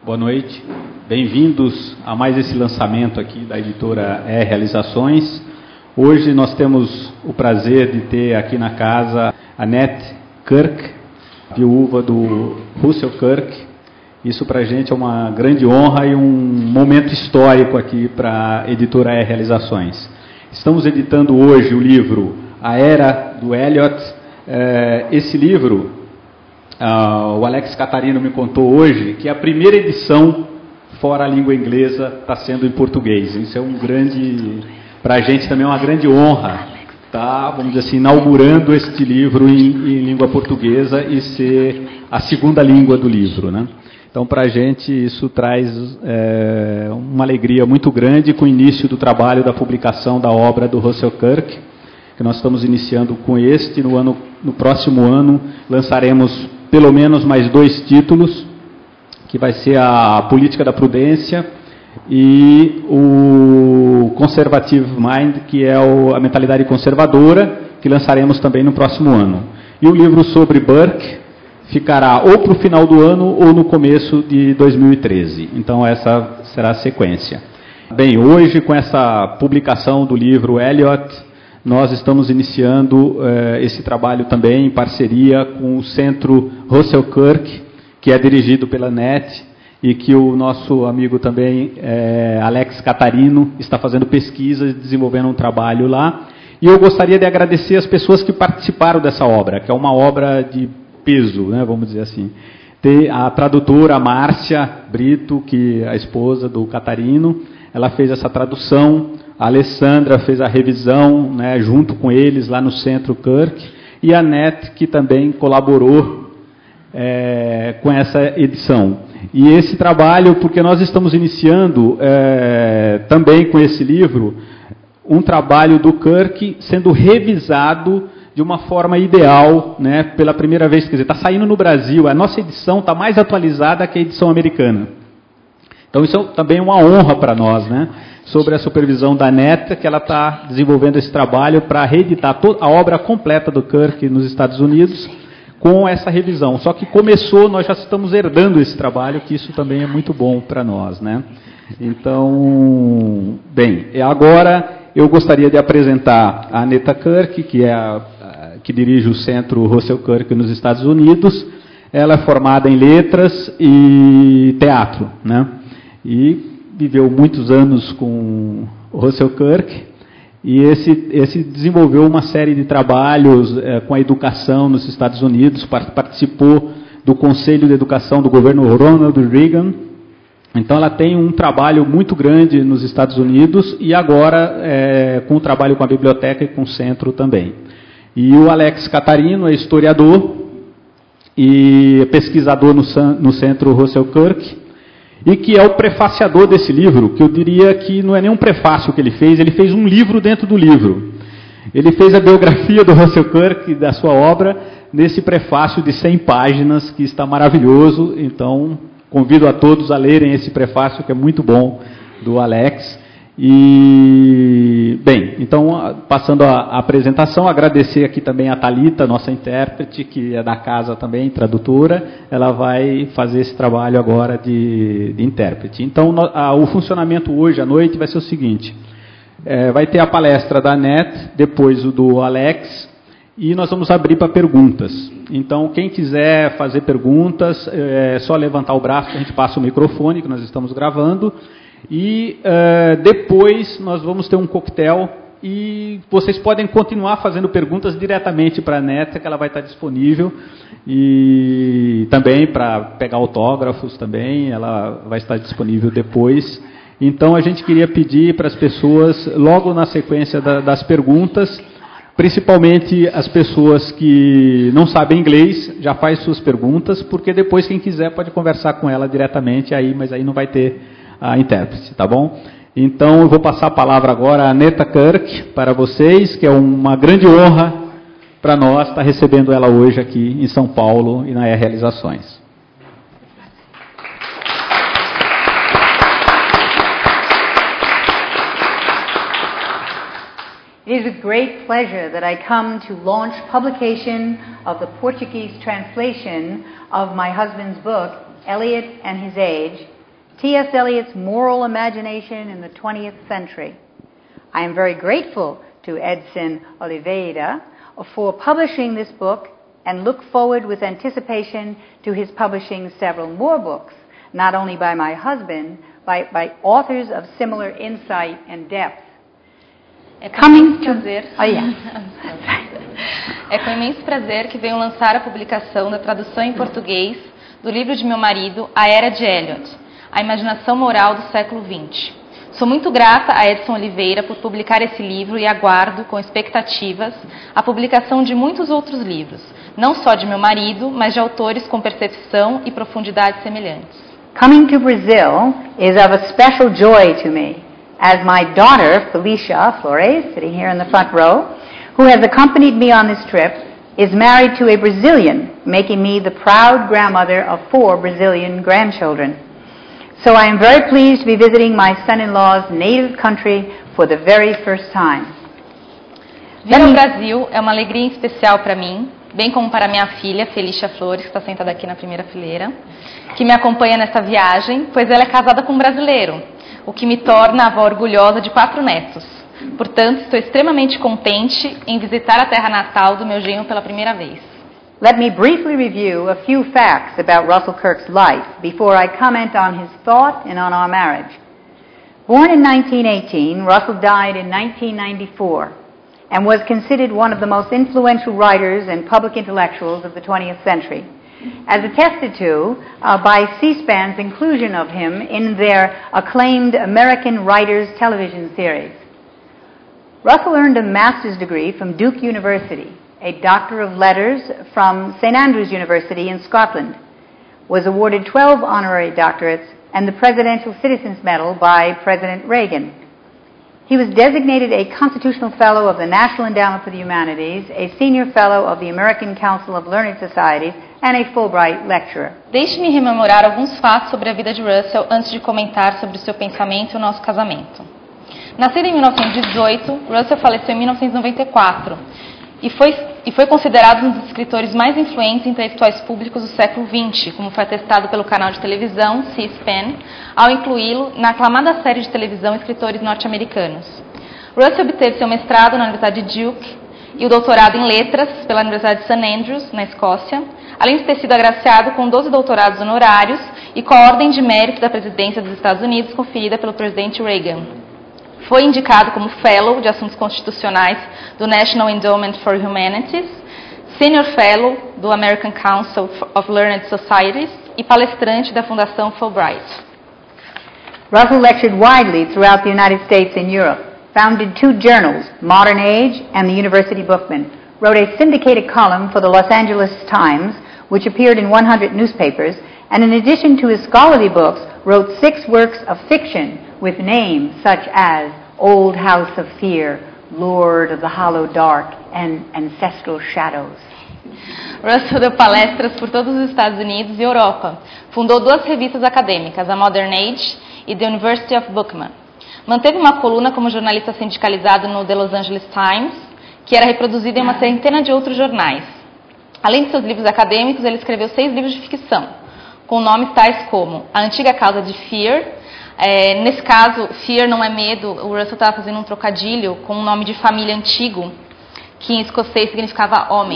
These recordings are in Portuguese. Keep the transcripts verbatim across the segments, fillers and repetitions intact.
Boa noite, bem-vindos a mais esse lançamento aqui da editora E Realizações. Hoje nós temos o prazer de ter aqui na casa a Annette Kirk, viúva do Russell Kirk. Isso para a gente é uma grande honra e um momento histórico aqui para a editora E Realizações. Estamos editando hoje o livro A Era do Eliot. Esse livro... Uh, o Alex Catarino me contou hoje que a primeira edição fora a língua inglesa está sendo em português. Isso é um grande, para a gente também é uma grande honra, tá? Vamos dizer assim, inaugurando este livro em, em língua portuguesa e ser a segunda língua do livro, né? Então, para a gente isso traz é, uma alegria muito grande com o início do trabalho da publicação da obra do Russell Kirk, que nós estamos iniciando com este. No, ano, no próximo ano lançaremos pelo menos mais dois títulos, que vai ser a Política da Prudência e o Conservative Mind, que é o, a mentalidade conservadora, que lançaremos também no próximo ano. E o livro sobre Burke ficará ou para o final do ano ou no começo de dois mil e treze. Então essa será a sequência. Bem, hoje com essa publicação do livro Eliot, nós estamos iniciando eh, esse trabalho também em parceria com o Centro Russell Kirk, que é dirigido pela Annette, e que o nosso amigo também, eh, Alex Catarino, está fazendo pesquisa e desenvolvendo um trabalho lá. E eu gostaria de agradecer as pessoas que participaram dessa obra, que é uma obra de peso, né, vamos dizer assim. Tem a tradutora Márcia Brito, que é a esposa do Catarino, ela fez essa tradução. A Alessandra fez a revisão, né, junto com eles lá no Centro Kirk, e a Annette, que também colaborou é, com essa edição. E esse trabalho, porque nós estamos iniciando é, também com esse livro, um trabalho do Kirk sendo revisado de uma forma ideal, né, pela primeira vez. Quer dizer, está saindo no Brasil, a nossa edição está mais atualizada que a edição americana. Então isso é também uma honra para nós, né? Sobre a supervisão da Annette, que ela está desenvolvendo esse trabalho para reeditar toda a obra completa do Kirk nos Estados Unidos com essa revisão. Só que começou, nós já estamos herdando esse trabalho, que isso também é muito bom para nós, né? Então, bem, agora eu gostaria de apresentar a Annette Kirk, que é a, a, que dirige o Centro Russell Kirk nos Estados Unidos. Ela é formada em letras e teatro, né? E viveu muitos anos com o Russell Kirk, e esse, esse desenvolveu uma série de trabalhos é, com a educação nos Estados Unidos, participou do Conselho de Educação do governo Ronald Reagan. Então ela tem um trabalho muito grande nos Estados Unidos, e agora é, com o trabalho com a biblioteca e com o centro também. E o Alex Catarino é historiador e pesquisador no, no Centro Russell Kirk, e que é o prefaciador desse livro, que eu diria que não é nem um prefácio que ele fez, ele fez um livro dentro do livro. Ele fez a biografia do Russell Kirk, da sua obra, nesse prefácio de cem páginas, que está maravilhoso. Então, convido a todos a lerem esse prefácio, que é muito bom, do Alex. E, bem, então, passando a, a apresentação, agradecer aqui também a Thalita, nossa intérprete, que é da casa também, tradutora. Ela vai fazer esse trabalho agora de, de intérprete. Então, no, a, o funcionamento hoje à noite vai ser o seguinte: é, vai ter a palestra da Annette, depois o do Alex, e nós vamos abrir para perguntas. Então, quem quiser fazer perguntas, é só levantar o braço que a gente passa o microfone, que nós estamos gravando. E uh, depois nós vamos ter um coquetel, e vocês podem continuar fazendo perguntas diretamente para a Annette, que ela vai estar disponível, e também para pegar autógrafos também, ela vai estar disponível depois. Então a gente queria pedir para as pessoas, logo na sequência da, das perguntas, principalmente as pessoas que não sabem inglês, já faz suas perguntas, porque depois quem quiser pode conversar com ela diretamente, aí, mas aí não vai ter a intérprete, tá bom? Então eu vou passar a palavra agora a Annette Kirk para vocês, que é uma grande honra para nós estar recebendo ela hoje aqui em São Paulo e na E Realizações. It is with great pleasure that I come to launch publication of the Portuguese translation of my husband's book, Eliot and His Age, T S Eliot's Moral Imagination in the twentieth Century. I am very grateful to Edson Oliveira for publishing this book and look forward with anticipation to his publishing several more books, not only by my husband, but by authors of similar insight and depth. É com imenso prazer. Oh, yeah. É com imenso prazer que venho lançar a publicação da tradução em português do livro de meu marido, A Era de Eliot, A Imaginação Moral do Século vinte. Sou muito grata a Edson Oliveira por publicar esse livro e aguardo, com expectativas, a publicação de muitos outros livros, não só de meu marido, mas de autores com percepção e profundidade semelhantes. Coming to Brazil is of a special joy to me, as my daughter, Felicia Flores, sitting here in the front row, who has accompanied me on this trip, is married to a Brazilian, making me the proud grandmother of four Brazilian grandchildren. So I am very pleased to be visiting my son-in-law's native country for the very first time. Vir ao Brasil é uma alegria especial para mim, bem como para minha filha, Felicia Flores, que está sentada aqui na primeira fileira, que me acompanha nessa viagem, pois ela é casada com um brasileiro, o que me torna a avó orgulhosa de quatro netos. Portanto, estou extremamente contente em visitar a terra natal do meu genro pela primeira vez. Let me briefly review a few facts about Russell Kirk's life before I comment on his thought and on our marriage. Born in nineteen eighteen, Russell died in nineteen ninety-four and was considered one of the most influential writers and public intellectuals of the twentieth century, as attested to uh, by C-SPAN's inclusion of him in their acclaimed American Writers television series. Russell earned a master's degree from Duke University, a Doctor of Letters from Saint Andrews University in Scotland, was awarded twelve honorary doctorates and the Presidential Citizens Medal by President Reagan. He was designated a Constitutional Fellow of the National Endowment for the Humanities, a Senior Fellow of the American Council of Learned Societies, and a Fulbright Lecturer. Deixe-me rememorar alguns fatos sobre a vida de Russell antes de comentar sobre o seu pensamento e o nosso casamento. Nascido em mil novecentos e dezoito, Russell faleceu em mil novecentos e noventa e quatro e foi, e foi considerado um dos escritores mais influentes intelectuais públicos do século vinte, como foi atestado pelo canal de televisão C-SPAN, ao incluí-lo na aclamada série de televisão Escritores Norte-Americanos. Russell obteve seu mestrado na Universidade de Duke e o doutorado em Letras pela Universidade de Saint Andrews, na Escócia, além de ter sido agraciado com doze doutorados honorários e com a Ordem de Mérito da Presidência dos Estados Unidos conferida pelo presidente Reagan. Foi indicado como Fellow de Assuntos Constitucionais do National Endowment for Humanities, Senior Fellow do American Council of Learned Societies e palestrante da Fundação Fulbright. Russell lectured widely throughout the United States and Europe, founded two journals, Modern Age and the University Bookman, wrote a syndicated column for the Los Angeles Times, which appeared in one hundred newspapers, and in addition to his scholarly books, wrote six works of fiction with names such as Old House of Fear, Lord of the Hollow Dark, and Ancestral Shadows. Russell deu palestras por todos os Estados Unidos e Europa. Fundou duas revistas acadêmicas, a Modern Age e The University of Bookman. Manteve uma coluna como jornalista sindicalizado no The Los Angeles Times, que era reproduzida em uma centena de outros jornais. Além de seus livros acadêmicos, ele escreveu seis livros de ficção, com nomes tais como A Antiga Causa de Fear. É, nesse caso, Fear não é medo, o Russell estava fazendo um trocadilho com um nome de família antigo, que em escocês significava homem.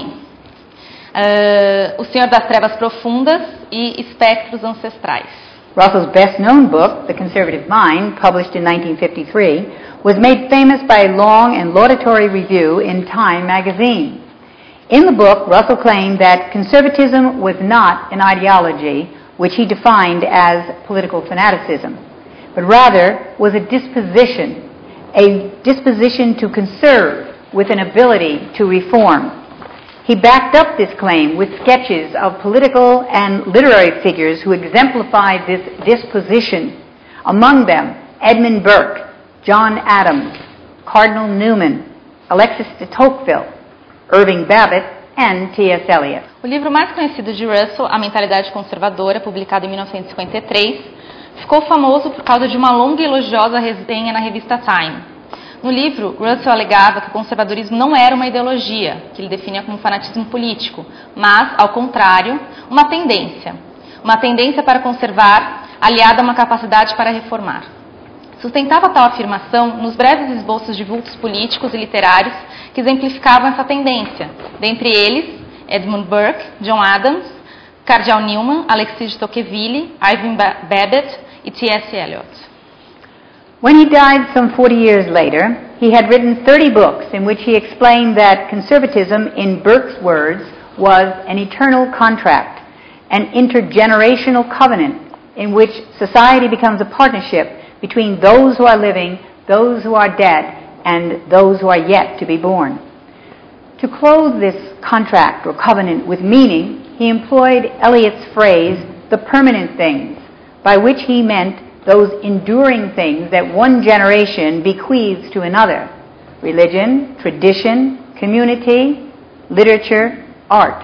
Uh, o Senhor das Trevas Profundas e Espectros Ancestrais. Russell's best-known book, The Conservative Mind, published in nineteen fifty-three, was made famous by a long and laudatory review in Time magazine. In the book, Russell claimed that conservatism was not an ideology, which he defined as political fanaticism, but rather was a disposition, a disposition to conserve with an ability to reform. He backed up this claim with sketches of political and literary figures who exemplified this disposition. Among them, Edmund Burke, John Adams, Cardinal Newman, Alexis de Tocqueville, Irving Babbitt, and T S Eliot. O livro mais conhecido de Russell, A Mentalidade Conservadora, publicado em mil novecentos e cinquenta e três, ficou famoso por causa de uma longa e elogiosa resenha na revista Time. No livro, Russell alegava que o conservadorismo não era uma ideologia, que ele definia como fanatismo político, mas, ao contrário, uma tendência. Uma tendência para conservar aliada a uma capacidade para reformar. Sustentava tal afirmação nos breves esboços de vultos políticos e literários que exemplificavam essa tendência, dentre eles Edmund Burke, John Adams, Cardeal Newman, Alexis de Tocqueville, Irving Babbitt e T S Eliot. When he died some forty years later, he had written thirty books in which he explained that conservatism, in Burke's words, was an eternal contract, an intergenerational covenant in which society becomes a partnership between those who are living, those who are dead, and those who are yet to be born. To clothe this contract or covenant with meaning, he employed Eliot's phrase, the permanent things, by which he meant those enduring things that one generation bequeaths to another: religion, tradition, community, literature, art.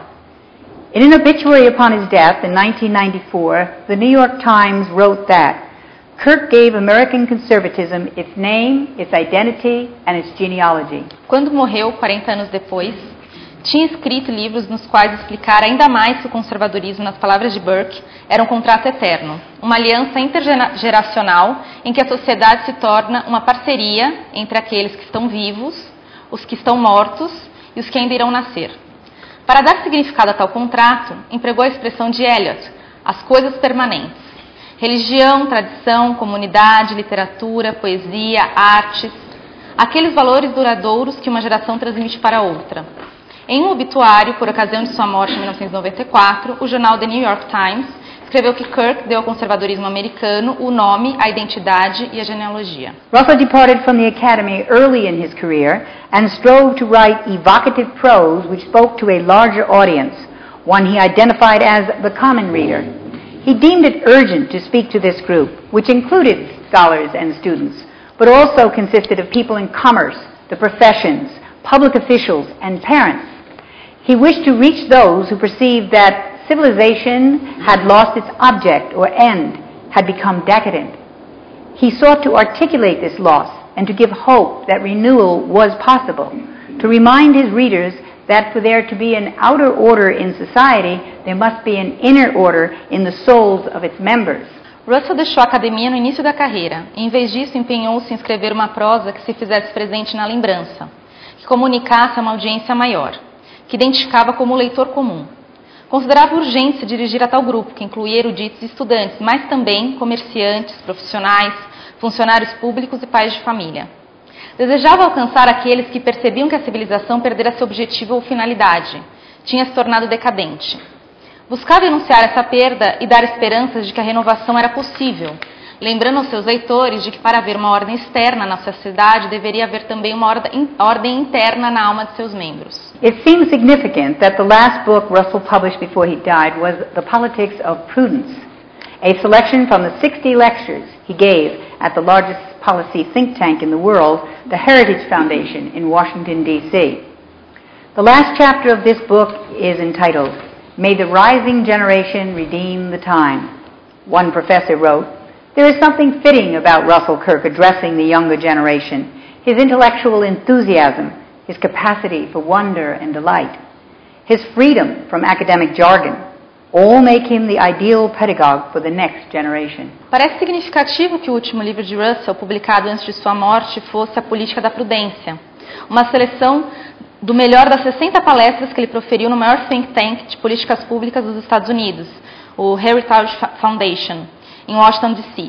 In an obituary upon his death in nineteen ninety-four, the New York Times wrote that Kirk gave American conservatism its name, its identity, and its genealogy. Quando morreu, quarenta anos depois, tinha escrito livros nos quais explicara ainda mais que o conservadorismo, nas palavras de Burke, era um contrato eterno, uma aliança intergeracional em que a sociedade se torna uma parceria entre aqueles que estão vivos, os que estão mortos e os que ainda irão nascer. Para dar significado a tal contrato, empregou a expressão de Eliot, as coisas permanentes. Religião, tradição, comunidade, literatura, poesia, artes, aqueles valores duradouros que uma geração transmite para outra. Em um obituário, por ocasião de sua morte em mil novecentos e noventa e quatro, o jornal The New York Times escreveu que Kirk deu ao conservadorismo americano o nome, a identidade e a genealogia. Russell departed from the academy early in his career and strove to write evocative prose which spoke to a larger audience, one he identified as the common reader. He deemed it urgent to speak to this group, which included scholars and students, but also consisted of people in commerce, the professions, public officials, and parents. He wished to reach those who perceived that civilization had lost its object or end, had become decadent. He sought to articulate this loss and to give hope that renewal was possible, to remind his readers that for there to be an outer order in society, there must be an inner order in the souls of its members. Russell deixou a academia no início da carreira e, em vez disso, empenhou-se em escrever uma prosa que se fizesse presente na lembrança, que comunicasse a uma audiência maior, que identificava como leitor comum. Considerava urgente se dirigir a tal grupo, que incluía eruditos e estudantes, mas também comerciantes, profissionais, funcionários públicos e pais de família. Desejava alcançar aqueles que percebiam que a civilização perdera seu objetivo ou finalidade, tinha se tornado decadente. Buscava enunciar essa perda e dar esperanças de que a renovação era possível, lembrando aos seus leitores de que para haver uma ordem externa na sociedade deveria haver também uma ordem interna na alma de seus membros. It seems significant that the last book Russell published before he died was The Politics of Prudence, a selection from the sixty lectures he gave at the largest policy think tank in the world, the Heritage Foundation in Washington, D C The last chapter of this book is entitled, May the Rising Generation Redeem the Time. One professor wrote, there is something fitting about Russell Kirk addressing the younger generation, his intellectual enthusiasm, his capacity for wonder and delight, his freedom from academic jargon, all make him the ideal pedagogue for the next generation. Parece significativo que o último livro de Russell, publicado antes de sua morte, fosse A Política da Prudência, uma seleção do melhor das sessenta palestras que ele proferiu no maior think tank de políticas públicas dos Estados Unidos, o Heritage Foundation, em Washington, D C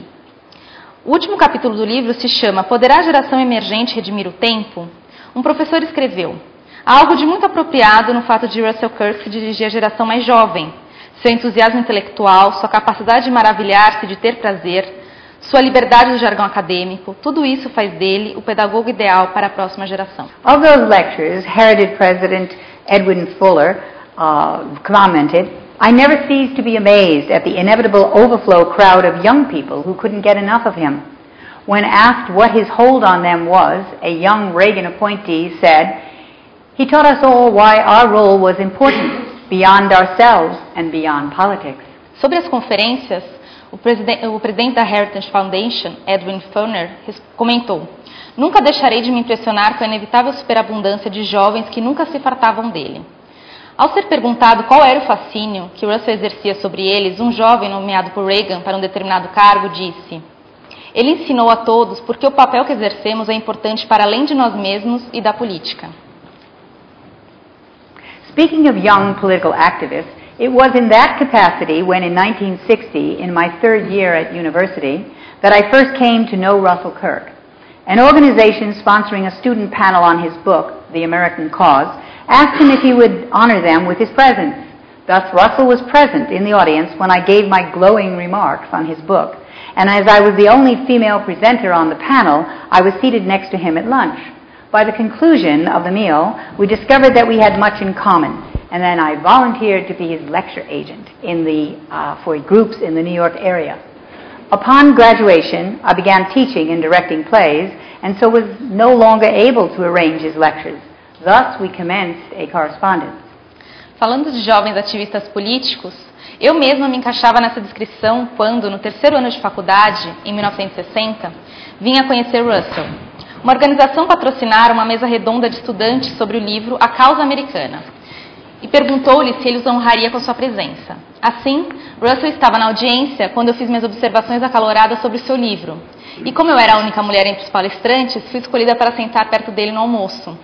O último capítulo do livro se chama Poderá a Geração Emergente Redimir o Tempo? Um professor escreveu, há algo de muito apropriado no fato de Russell Kirk se dirigir à geração mais jovem, seu entusiasmo intelectual, sua capacidade de maravilhar-se, de ter prazer, sua liberdade do jargão acadêmico, tudo isso faz dele o pedagogo ideal para a próxima geração. Of those lectures, Heritage President Edwin Fuller uh, commented, I never ceased to be amazed at the inevitable overflow crowd of young people who couldn't get enough of him. When asked what his hold on them was, a young Reagan appointee said, he taught us all why our role was important, beyond ourselves and beyond politics. Sobre as conferências, o presidente, o presidente da Heritage Foundation, Edwin Fuller, comentou, nunca deixarei de me impressionar com a inevitável superabundância de jovens que nunca se fartavam dele. Ao ser perguntado qual era o fascínio que Russell exercia sobre eles, um jovem nomeado por Reagan para um determinado cargo disse: ele ensinou a todos porque o papel que exercemos é importante para além de nós mesmos e da política. Speaking of young political activists, it was in that capacity when in nineteen sixty, in my third year at university, that I first came to know Russell Kirk. An organization sponsoring a student panel on his book, The American Cause, asked him if he would honor them with his presence. Thus, Russell was present in the audience when I gave my glowing remarks on his book, and as I was the only female presenter on the panel, I was seated next to him at lunch. By the conclusion of the meal, we discovered that we had much in common, and then I volunteered to be his lecture agent in the, uh, for groups in the New York area. Upon graduation, I began teaching and directing plays, and so was no longer able to arrange his lectures. Thus, we commenced a correspondence. Falando de jovens ativistas políticos, eu mesma me encaixava nessa descrição quando, no terceiro ano de faculdade, em mil novecentos e sessenta, vim a conhecer Russell. Uma organização patrocinara uma mesa redonda de estudantes sobre o livro A Causa Americana e perguntou-lhe se ele os honraria com sua presença. Assim, Russell estava na audiência quando eu fiz minhas observações acaloradas sobre o seu livro. E como eu era a única mulher entre os palestrantes, fui escolhida para sentar perto dele no almoço.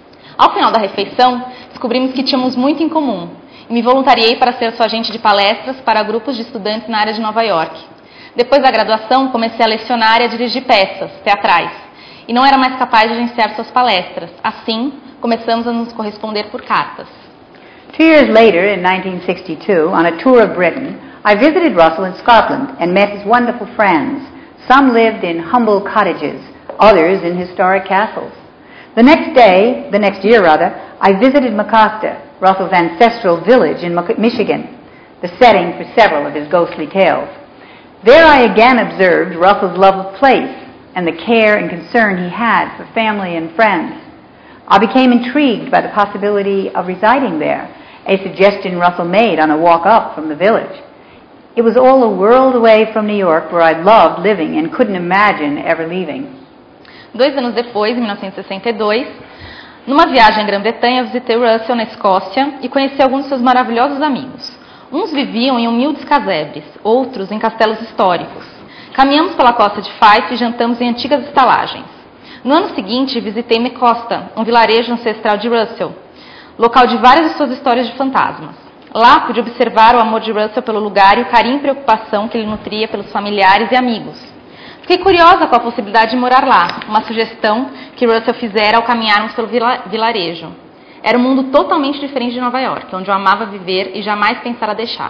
Ao final da refeição, descobrimos que tínhamos muito em comum e me voluntariei para ser sua agente de palestras para grupos de estudantes na área de Nova York. Depois da graduação, comecei a lecionar e a dirigir peças teatrais e não era mais capaz de agenciar suas palestras. Assim, começamos a nos corresponder por cartas. Two years later, in nineteen sixty-two, on a tour of Britain, I visited Russell in Scotland and met his wonderful friends. Some lived in humble cottages, others in historic castles. The next day, the next year rather, I visited Mecosta, Russell's ancestral village in Michigan, the setting for several of his ghostly tales. There I again observed Russell's love of place and the care and concern he had for family and friends. I became intrigued by the possibility of residing there, a suggestion Russell made on a walk up from the village. It was all a world away from New York, where I loved living and couldn't imagine ever leaving. Dois anos depois, em mil novecentos e sessenta e dois, numa viagem à Grã-Bretanha, visitei Russell na Escócia e conheci alguns de seus maravilhosos amigos. Uns viviam em humildes casebres, outros em castelos históricos. Caminhamos pela costa de Fife e jantamos em antigas estalagens. No ano seguinte, visitei Mecosta, um vilarejo ancestral de Russell, local de várias de suas histórias de fantasmas. Lá pude observar o amor de Russell pelo lugar e o carinho e preocupação que ele nutria pelos familiares e amigos. Fiquei curiosa com a possibilidade de morar lá, uma sugestão que Russell fizera ao caminharmos pelo vila vilarejo. Era um mundo totalmente diferente de Nova York, onde eu amava viver e jamais pensara deixar.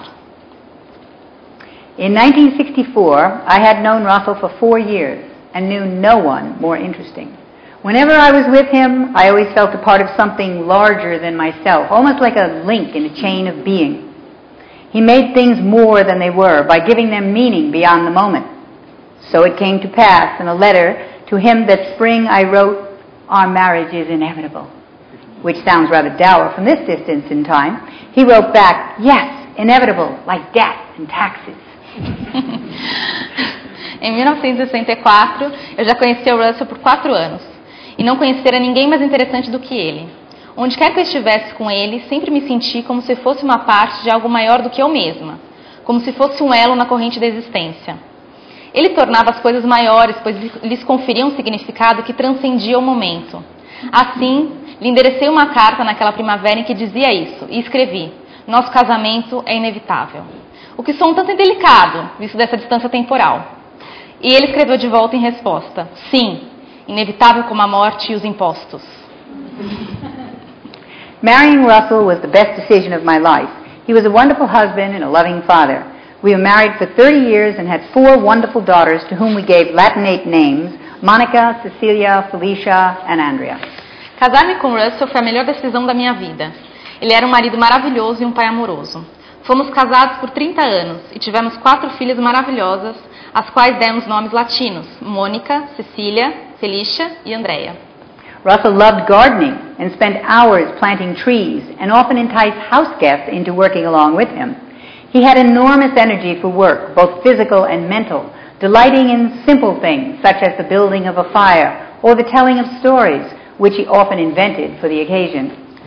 In nineteen sixty-four, I had known Russell for four years and knew no one more interesting. Whenever I was with him, I always felt a part of something larger than myself, almost like a link in a chain of being. He made things more than they were by giving them meaning beyond the moment. So it came to pass in a letter to him that spring I wrote, "Our marriage is inevitable," which sounds rather dour from this distance in time. He wrote back, "Yes, inevitable, like death and taxes." Em mil novecentos e sessenta e quatro, eu já conhecia o Russell por quatro anos e não conhecera ninguém mais interessante do que ele. Onde quer que eu estivesse com ele, sempre me senti como se fosse uma parte de algo maior do que eu mesma, como se fosse um elo na corrente da existência. Ele tornava as coisas maiores, pois lhes conferia um significado que transcendia o momento. Assim, lhe enderecei uma carta naquela primavera em que dizia isso, e escrevi: "Nosso casamento é inevitável." O que soa um tanto indelicado, visto dessa distância temporal. E ele escreveu de volta em resposta: "Sim, inevitável como a morte e os impostos." Marrying Russell was the best decision of my life. He was a wonderful husband and a loving father. We were married for thirty years and had four wonderful daughters to whom we gave Latinate names: Monica, Cecilia, Felicia, and Andrea. Casar-me com Russell foi a melhor decisão da minha vida. Ele era um marido maravilhoso e um pai amoroso. Fomos casados por trinta anos e tivemos quatro filhas maravilhosas, às quais demos nomes latinos: Mônica, Cecília, Felicia e Andrea. Russell loved gardening and spent hours planting trees and often enticed house guests into working along with him. He had enormous energy for work, both physical and mental, delighting in simple things such as the building of a fire or the telling of stories, which he often invented for the occasion.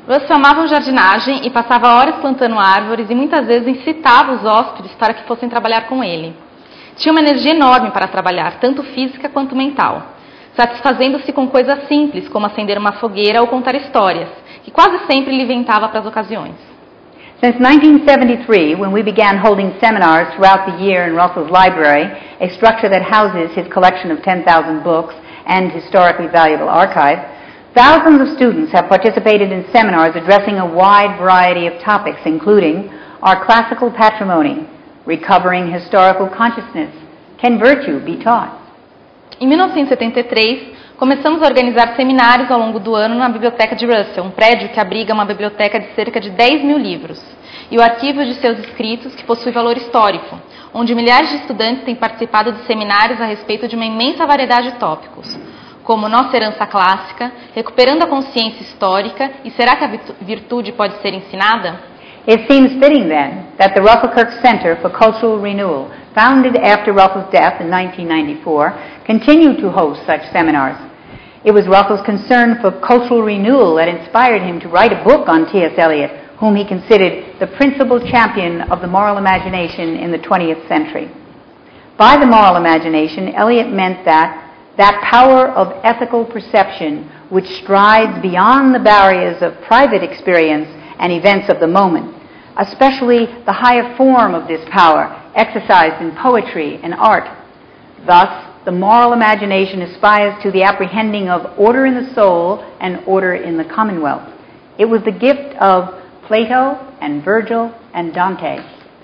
Russell amava jardinagem e passava horas plantando árvores e muitas vezes incitava os hóspedes para que fossem trabalhar com ele. Tinha uma energia enorme para trabalhar, tanto física quanto mental, satisfazendo-se com coisas simples, como acender uma fogueira ou contar histórias, que quase sempre ele inventava para as ocasiões. Since nineteen seventy-three, when we began holding seminars throughout the year in Russell's library, a structure that houses his collection of ten thousand books and historically valuable archive, thousands of students have participated in seminars addressing a wide variety of topics, including our classical patrimony, recovering historical consciousness, can virtue be taught? Em mil novecentos e setenta e três, começamos a organizar seminários ao longo do ano na Biblioteca de Russell, um prédio que abriga uma biblioteca de cerca de dez mil livros, e o arquivo de seus escritos, que possui valor histórico, onde milhares de estudantes têm participado de seminários a respeito de uma imensa variedade de tópicos, como nossa herança clássica, recuperando a consciência histórica e será que a virtude pode ser ensinada? It seems fitting, then, that the Russell Kirk Center for Cultural Renewal, founded after Russell's death in nineteen ninety-four, continued to host such seminars. It was Russell's concern for cultural renewal that inspired him to write a book on T S Eliot, whom he considered the principal champion of the moral imagination in the twentieth century. By the moral imagination, Eliot meant that that power of ethical perception which strides beyond the barriers of private experience and events of the moment, especially the higher form of this power exercised in poetry and art. Thus, the moral imagination aspires to the apprehending of order in the soul and order in the commonwealth. It was the gift of Plato and Virgil and Dante.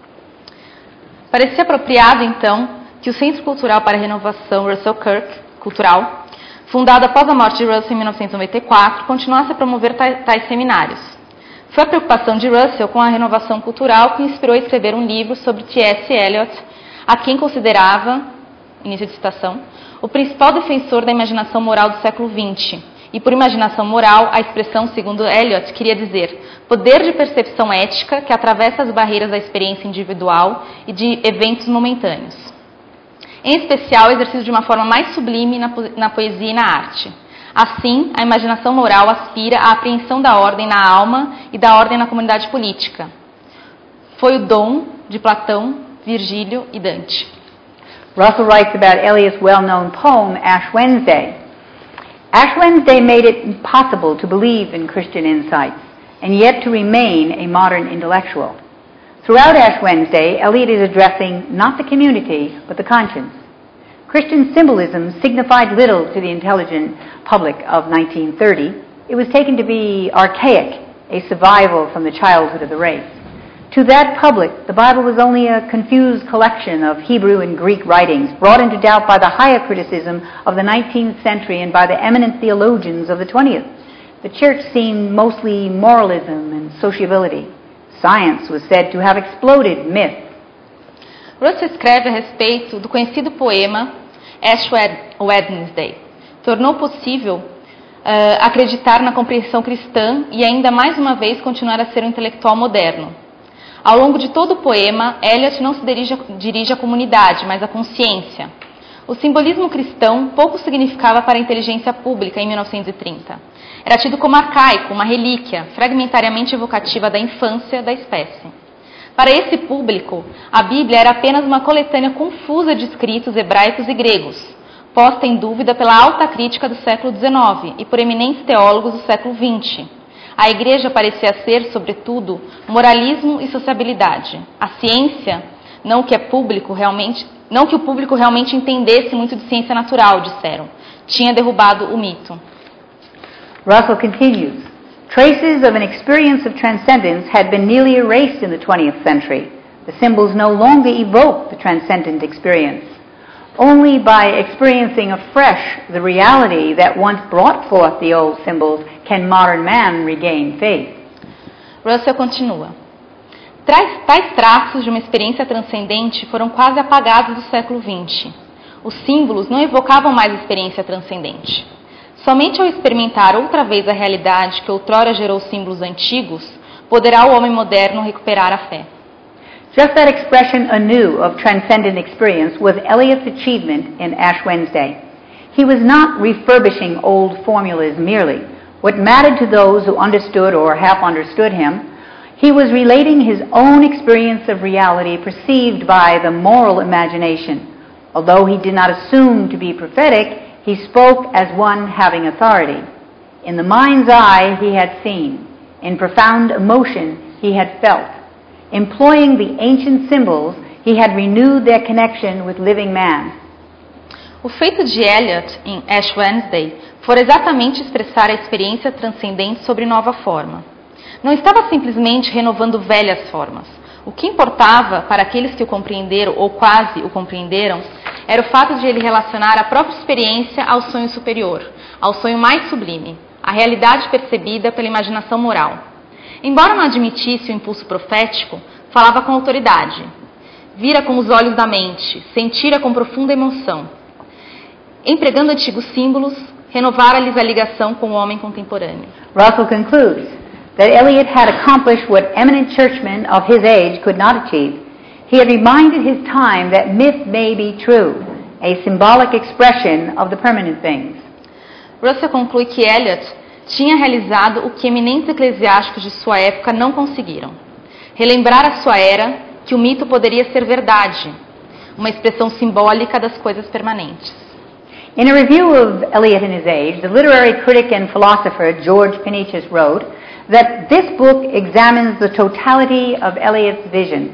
Parecia apropriado, então, que o Centro Cultural para a Renovação Russell Kirk Cultural, fundado após a morte de Russell em mil novecentos e noventa e quatro, continuasse a promover tais, tais seminários. Foi a preocupação de Russell com a renovação cultural que o inspirou a escrever um livro sobre T S Eliot, a quem considerava, início de citação, o principal defensor da imaginação moral do século vinte. E por imaginação moral, a expressão, segundo Eliot, queria dizer poder de percepção ética que atravessa as barreiras da experiência individual e de eventos momentâneos. Em especial, o exercício de uma forma mais sublime na, po- na poesia e na arte. Assim, a imaginação moral aspira à apreensão da ordem na alma e da ordem na comunidade política. Foi o dom de Platão, Virgílio e Dante. Russell writes about Eliot's well-known poem, Ash Wednesday. Ash Wednesday made it impossible to believe in Christian insights, and yet to remain a modern intellectual. Throughout Ash Wednesday, Eliot is addressing not the community, but the conscience. Christian symbolism signified little to the intelligent public of nineteen thirty. It was taken to be archaic, a survival from the childhood of the race. To that public, the Bible was only a confused collection of Hebrew and Greek writings, brought into doubt by the higher criticism of the nineteenth century and by the eminent theologians of the twentieth. The church seemed mostly moralism and sociability. Science was said to have exploded myth. Russell escreve a respeito do conhecido poema Ash Wednesday. Tornou possível uh, acreditar na compreensão cristã e ainda mais uma vez continuar a ser um intelectual moderno. Ao longo de todo o poema, Eliot não se dirige, dirige à comunidade, mas à consciência. O simbolismo cristão pouco significava para a inteligência pública em mil novecentos e trinta. Era tido como arcaico, uma relíquia, fragmentariamente evocativa da infância da espécie. Para esse público, a Bíblia era apenas uma coletânea confusa de escritos hebraicos e gregos, posta em dúvida pela alta crítica do século dezenove e por eminentes teólogos do século vinte. A igreja parecia ser, sobretudo, moralismo e sociabilidade. A ciência, não que, é público realmente, não que o público realmente entendesse muito de ciência natural, disseram, tinha derrubado o mito. Russell continues, traces of an experience of transcendence had been nearly erased in the twentieth century. The symbols no longer evoke the transcendent experience. Only by experiencing afresh the reality that once brought forth the old symbols can modern man regain faith. Russell continua. Tais, tais traços de uma experiência transcendente foram quase apagados do século vinte. Os símbolos não evocavam mais a experiência transcendente. Somente ao experimentar outra vez a realidade que outrora gerou símbolos antigos, poderá o homem moderno recuperar a fé. Just that expression anew of transcendent experience was Eliot's achievement in Ash Wednesday. He was not refurbishing old formulas merely, What mattered to those who understood or half understood him, he was relating his own experience of reality perceived by the moral imagination. Although he did not assume to be prophetic, he spoke as one having authority. In the mind's eye he had seen. In profound emotion he had felt. Employing the ancient symbols, he had renewed their connection with living man. O feito de Eliot em Ash Wednesday foi exatamente expressar a experiência transcendente sobre nova forma. Não estava simplesmente renovando velhas formas. O que importava para aqueles que o compreenderam ou quase o compreenderam era o fato de ele relacionar a própria experiência ao sonho superior, ao sonho mais sublime, a realidade percebida pela imaginação moral. Embora não admitisse o impulso profético, falava com autoridade. Vira com os olhos da mente, sentira com profunda emoção. Empregando antigos símbolos, renovara-lhes a ligação com o homem contemporâneo. Russell concludes that Eliot had accomplished what eminent churchmen of his age could not achieve. He had reminded his time that myth may be true, a symbolic expression of the permanent things. Russell conclui que Eliot tinha realizado o que eminentes eclesiásticos de sua época não conseguiram. Relembrar a sua era que o mito poderia ser verdade, uma expressão simbólica das coisas permanentes. In a review of Eliot and his age, the literary critic and philosopher George Panichas wrote that this book examines the totality of Eliot's vision.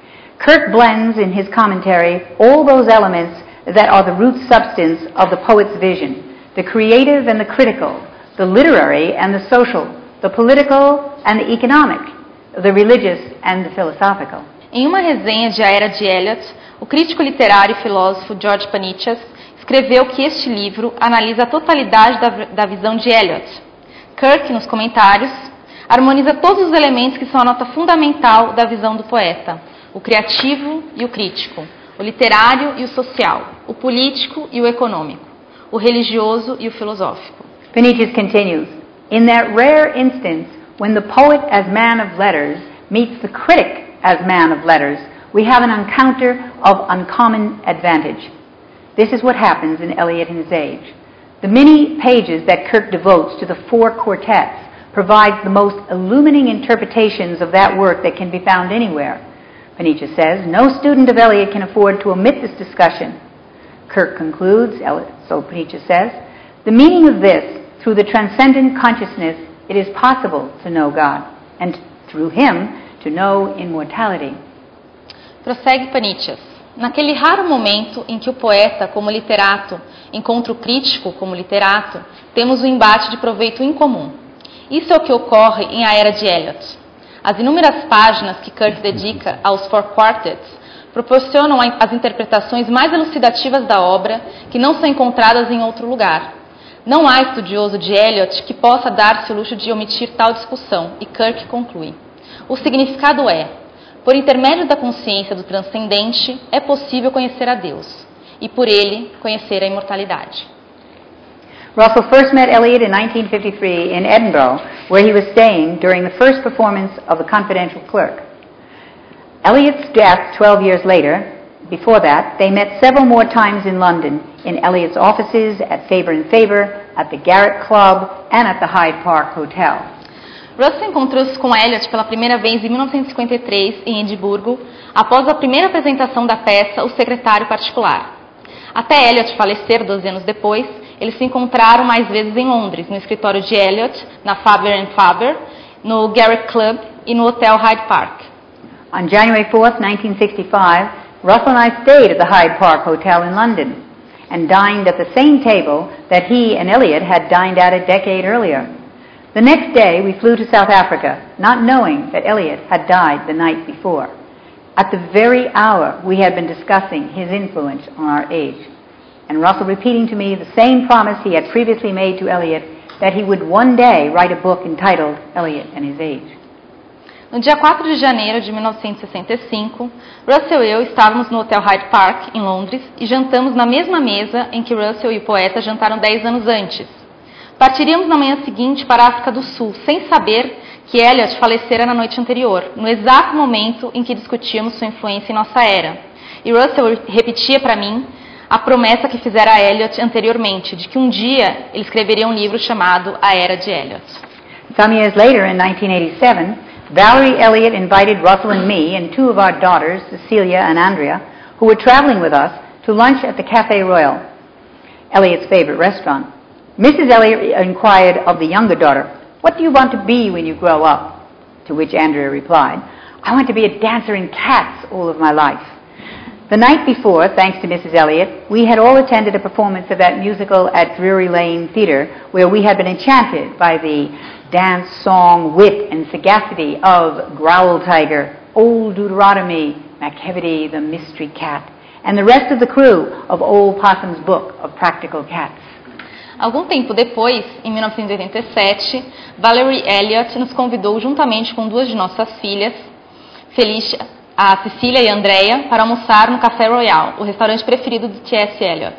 Kirk blends in his commentary all those elements that are the root substance of the poet's vision, the creative and the critical, the literary and the social, the political and the economic, the religious and the philosophical. Em uma resenha de A Era de Eliot, o crítico literário e filósofo George Panichas escreveu que este livro analisa a totalidade da, da visão de Eliot. Kirk, nos comentários, harmoniza todos os elementos que são a nota fundamental da visão do poeta: o criativo e o crítico, o literário e o social, o político e o econômico, o religioso e o filosófico. Panichas continues, in that rare instance when the poet as man of letters meets the critic as man of letters, we have an encounter of uncommon advantage. This is what happens in Eliot and his age. The many pages that Kirk devotes to the four quartets provides the most illuminating interpretations of that work that can be found anywhere. Panichas says, no student of Eliot can afford to omit this discussion. Kirk concludes, so Panichas says, the meaning of this, through the transcendent consciousness, it is possible to know God, and through Him to know immortality. Prossegue Panichas. Naquele raro momento em que o poeta, como literato, encontra o crítico como literato, temos um embate de proveito incomum. Isso é o que ocorre em A Era de Eliot. As inúmeras páginas que Kirk dedica aos Four Quartets proporcionam as interpretações mais elucidativas da obra que não são encontradas em outro lugar. Não há estudioso de Eliot que possa dar-se o luxo de omitir tal discussão, e Kirk conclui. O significado é: por intermédio da consciência do transcendente, é possível conhecer a Deus, e por ele, conhecer a imortalidade. Russell first met Eliot in nineteen fifty-three in Edinburgh, where he was staying during the first performance of The Confidential Clerk. Eliot's death twelve years later, before that, they met several more times in London, in Eliot's offices, at Faber and Faber, at the Garrett Club, and at the Hyde Park Hotel. Russell encontrou-se com Eliot pela primeira vez em mil novecentos e cinquenta e três, em Edimburgo, após a primeira apresentação da peça O Secretário Particular. Até Eliot falecer doze anos depois, eles se encontraram mais vezes em Londres, no escritório de Eliot, na Faber and Faber, no Garrett Club e no Hotel Hyde Park. On January fourth, nineteen sixty-five, Russell and I stayed at the Hyde Park Hotel in London and dined at the same table that he and Eliot had dined at a decade earlier. The next day, we flew to South Africa, not knowing that Eliot had died the night before. At the very hour, we had been discussing his influence on our age, and Russell repeating to me the same promise he had previously made to Eliot, that he would one day write a book entitled Eliot and His Age. No dia quatro de janeiro de mil novecentos e sessenta e cinco, Russell e eu estávamos no Hotel Hyde Park, em Londres, e jantamos na mesma mesa em que Russell e o poeta jantaram dez anos antes. Partiríamos na manhã seguinte para a África do Sul, sem saber que Eliot falecera na noite anterior, no exato momento em que discutíamos sua influência em nossa era. E Russell repetia para mim a promessa que fizera a Eliot anteriormente, de que um dia ele escreveria um livro chamado A Era de Eliot. Some years later, in nineteen eighty-seven, Valerie Elliott invited Russell and me and two of our daughters, Cecilia and Andrea, who were traveling with us, to lunch at the Café Royal, Elliot's favorite restaurant. Missus Elliott inquired of the younger daughter, "What do you want to be when you grow up?" To which Andrea replied, "I want to be a dancer in Cats all of my life." The night before, thanks to Missus Elliott, we had all attended a performance of that musical at Drury Lane Theatre, where we had been enchanted by the dance, song, wit, and sagacity of Growl Tiger, Old Deuteronomy, McKevity the Mystery Cat, and the rest of the crew of Old Possum's Book of Practical Cats. Algum tempo depois, em mil novecentos e oitenta e sete, Valerie Elliott nos convidou, juntamente com duas de nossas filhas, Felicia, a Cecília e a Andrea, para almoçar no Café Royal, o restaurante preferido de T S Eliot.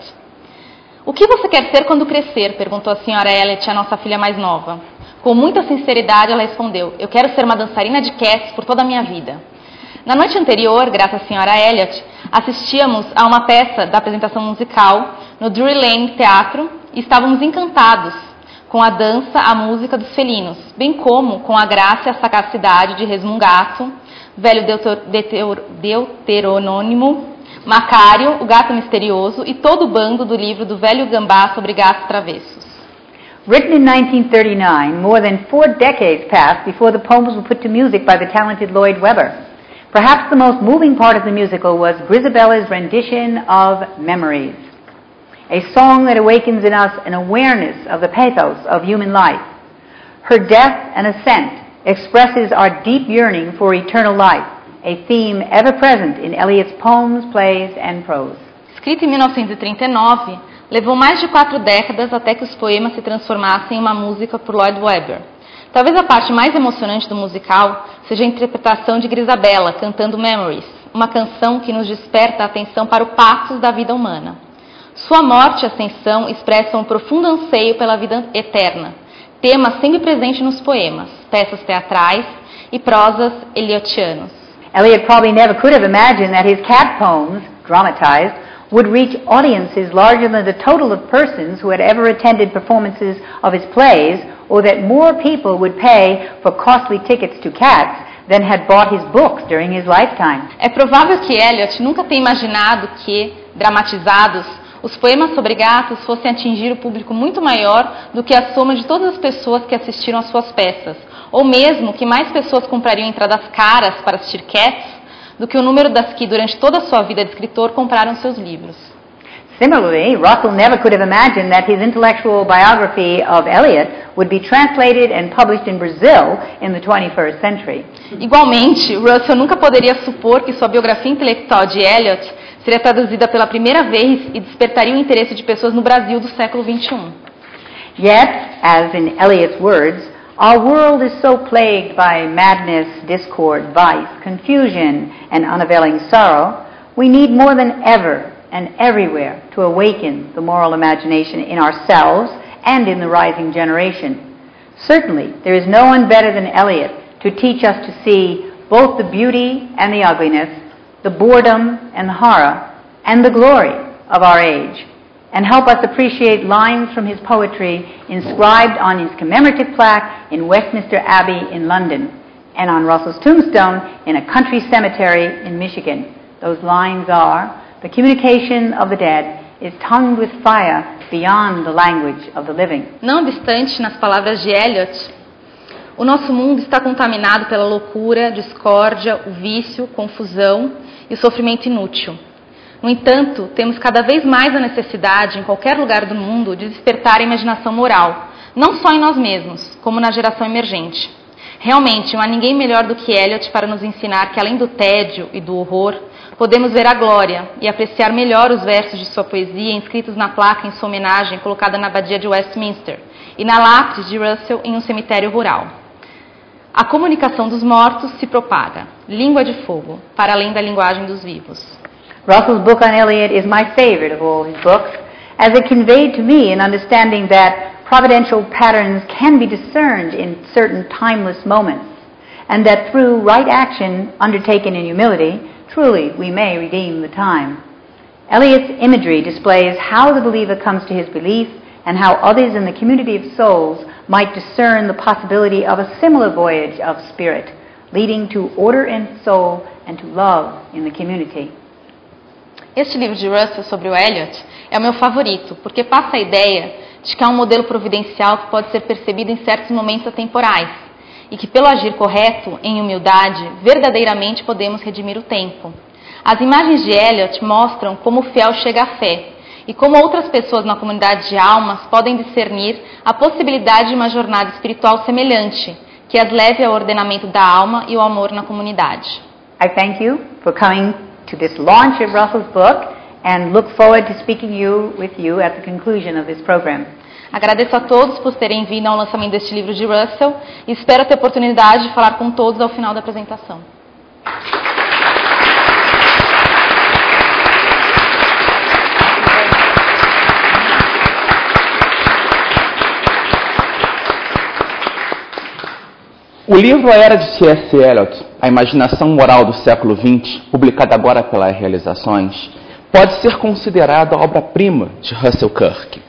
"O que você quer ser quando crescer?" perguntou a senhora Elliott, a nossa filha mais nova. Com muita sinceridade, ela respondeu: "Eu quero ser uma dançarina de Cats por toda a minha vida." Na noite anterior, graças à senhora Elliott, assistíamos a uma peça da apresentação musical no Drury Lane Teatro e estávamos encantados com a dança, a música dos felinos, bem como com a graça e a sagacidade de Resmungato, Velho Deuter, Deuter, Deuteronônimo, Macário, o Gato Misterioso e todo o bando do livro do Velho Gambá sobre gatos travessos. Written in nineteen thirty-nine, more than four decades passed before the poems were put to music by the talented Lloyd Webber. Perhaps the most moving part of the musical was Grisabella's rendition of Memories, a song that awakens in us an awareness of the pathos of human life. Her death and ascent expresses our deep yearning for eternal life, a theme ever present in Eliot's poems, plays, and prose. Escrito em mil novecentos e trinta e nove, levou mais de quatro décadas até que os poemas se transformassem em uma música por Lloyd Webber. Talvez a parte mais emocionante do musical seja a interpretação de Grisabella cantando Memories, uma canção que nos desperta a atenção para o pathos da vida humana. Sua morte e ascensão expressam um profundo anseio pela vida eterna, tema sempre presente nos poemas, peças teatrais e prosas eliotianos. Eliot probably never could have imagined that his cat poems, dramatized, would reach audiences larger than the total of persons who had ever attended performances of his plays, or that more people would pay for costly tickets to Cats than had bought his books during his lifetime. É provável que Eliot nunca tenha imaginado que, dramatizados, os poemas sobre gatos fossem atingir o público muito maior do que a soma de todas as pessoas que assistiram às suas peças, ou mesmo que mais pessoas comprariam entradas caras para assistir Cats do que o número das que, durante toda a sua vida de escritor, compraram seus livros. Similarly, Russell never could have imagined that his intellectual biography of Eliot would be translated and published in Brazil in the twenty-first century. Igualmente, Russell nunca poderia supor que sua biografia intelectual de Eliot seria traduzida pela primeira vez e despertaria o interesse de pessoas no Brasil do século vinte e um. Yet, as in Eliot's words, our world is so plagued by madness, discord, vice, confusion, and unavailing sorrow, we need more than ever and everywhere to awaken the moral imagination in ourselves and in the rising generation. Certainly, there is no one better than Eliot to teach us to see both the beauty and the ugliness, the boredom and the horror, and the glory of our age, and help us appreciate lines from his poetry inscribed on his commemorative plaque in Westminster Abbey in London, and on Russell's tombstone in a country cemetery in Michigan. Those lines are, "The communication of the dead is tongued with fire beyond the language of the living." Não obstante, nas palavras de Eliot, o nosso mundo está contaminado pela loucura, discórdia, o vício, confusão e o sofrimento inútil. No entanto, temos cada vez mais a necessidade, em qualquer lugar do mundo, de despertar a imaginação moral, não só em nós mesmos, como na geração emergente. Realmente, não há ninguém melhor do que Eliot para nos ensinar que, além do tédio e do horror, podemos ver a glória e apreciar melhor os versos de sua poesia inscritos na placa em sua homenagem colocada na abadia de Westminster e na lápide de Russell em um cemitério rural. A comunicação dos mortos se propaga, língua de fogo, para além da linguagem dos vivos. Russell's book on Eliot is my favorite of all his books, as it conveyed to me an understanding that providential patterns can be discerned in certain timeless moments, and that through right action undertaken in humility, truly we may redeem the time. Eliot's imagery displays how the believer comes to his belief and how others in the community of souls might discern the possibility of a similar voyage of spirit, leading to order in soul and to love in the community. Este livro de Russell sobre o Eliot é o meu favorito, porque passa a ideia de que há um modelo providencial que pode ser percebido em certos momentos atemporais, e que pelo agir correto, em humildade, verdadeiramente podemos redimir o tempo. As imagens de Eliot mostram como o fiel chega à fé, e como outras pessoas na comunidade de almas podem discernir a possibilidade de uma jornada espiritual semelhante, que as leve ao ordenamento da alma e ao amor na comunidade. I thank you for coming to this launch of Russell's book and look forward to speaking you, with you at the conclusion of this program. Agradeço a todos por terem vindo ao lançamento deste livro de Russell e espero ter a oportunidade de falar com todos ao final da apresentação. O livro A Era de C S Eliot, A Imaginação Moral do Século vinte, publicado agora pela Realizações, pode ser considerado a obra-prima de Russell Kirk.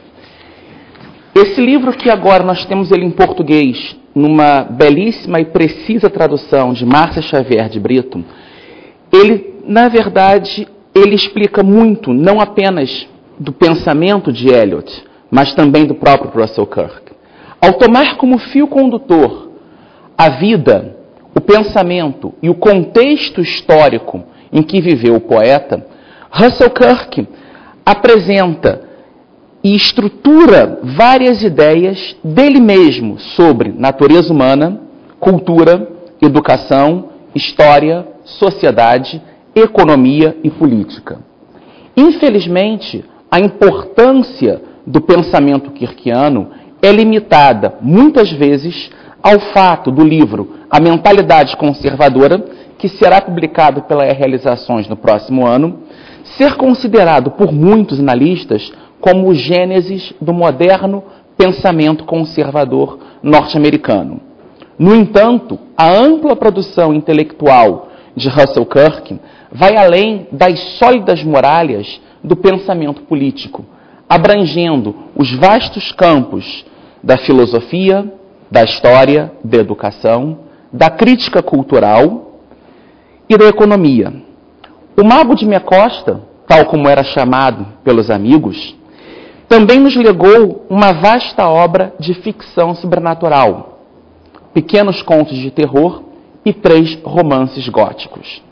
Esse livro que agora nós temos ele em português, numa belíssima e precisa tradução de Márcia Xavier de Brito, ele, na verdade, ele explica muito, não apenas do pensamento de Eliot, mas também do próprio Russell Kirk. Ao tomar como fio condutor a vida, o pensamento e o contexto histórico em que viveu o poeta, Russell Kirk apresenta e estrutura várias ideias dele mesmo sobre natureza humana, cultura, educação, história, sociedade, economia e política. Infelizmente, a importância do pensamento kirkiano é limitada, muitas vezes, ao fato do livro A Mentalidade Conservadora, que será publicado pela Realizações no próximo ano, ser considerado por muitos analistas como o gênesis do moderno pensamento conservador norte-americano. No entanto, a ampla produção intelectual de Russell Kirk vai além das sólidas muralhas do pensamento político, abrangendo os vastos campos da filosofia, da história, da educação, da crítica cultural e da economia. O Mago de Minha Costa, tal como era chamado pelos amigos, também nos legou uma vasta obra de ficção sobrenatural, pequenos contos de terror e três romances góticos.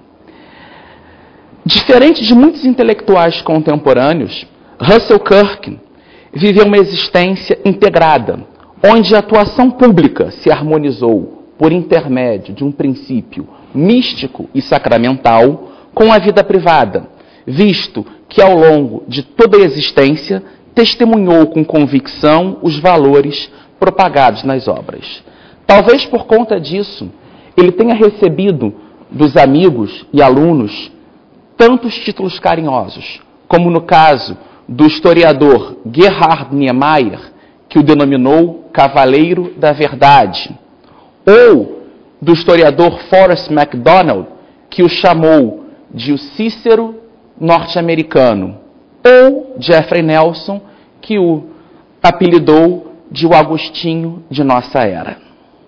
Diferente de muitos intelectuais contemporâneos, Russell Kirk viveu uma existência integrada, onde a atuação pública se harmonizou por intermédio de um princípio místico e sacramental com a vida privada, visto que ao longo de toda a existência testemunhou com convicção os valores propagados nas obras. Talvez por conta disso, ele tenha recebido dos amigos e alunos tantos títulos carinhosos, como no caso do historiador Gerhard Niemeyer, que o denominou Cavaleiro da Verdade, ou do historiador Forrest MacDonald, que o chamou de o Cícero norte-americano, ou Jeffrey Nelson, que o apelidou de o Agostinho de nossa era.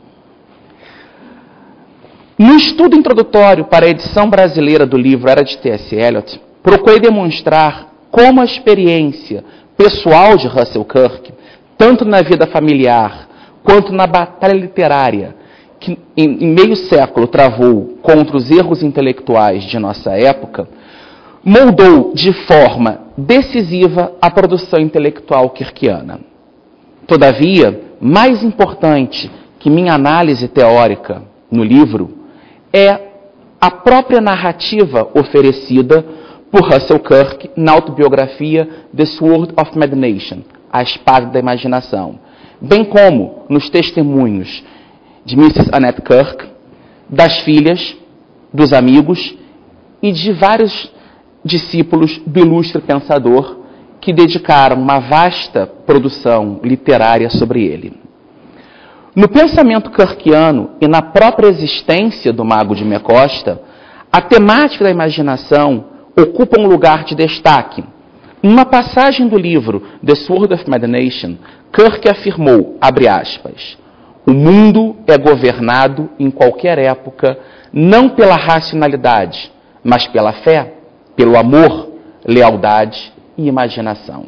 No estudo introdutório para a edição brasileira do livro Era de T S Eliot, procurei demonstrar como a experiência pessoal de Russell Kirk, tanto na vida familiar quanto na batalha literária, que em, em meio século travou contra os erros intelectuais de nossa época, moldou de forma decisiva a produção intelectual kirkiana. Todavia, mais importante que minha análise teórica no livro é a própria narrativa oferecida por Russell Kirk na autobiografia The Sword of Imagination, A Espada da Imaginação, bem como nos testemunhos de missus Annette Kirk, das filhas, dos amigos e de vários discípulos do ilustre pensador que dedicaram uma vasta produção literária sobre ele. No pensamento kirkiano e na própria existência do Mago de Minha Costa, a temática da imaginação ocupa um lugar de destaque. Em uma passagem do livro The Sword of Imagination, Kirk afirmou, abre aspas, o mundo é governado em qualquer época não pela racionalidade, mas pela fé, pelo amor, lealdade e imaginação.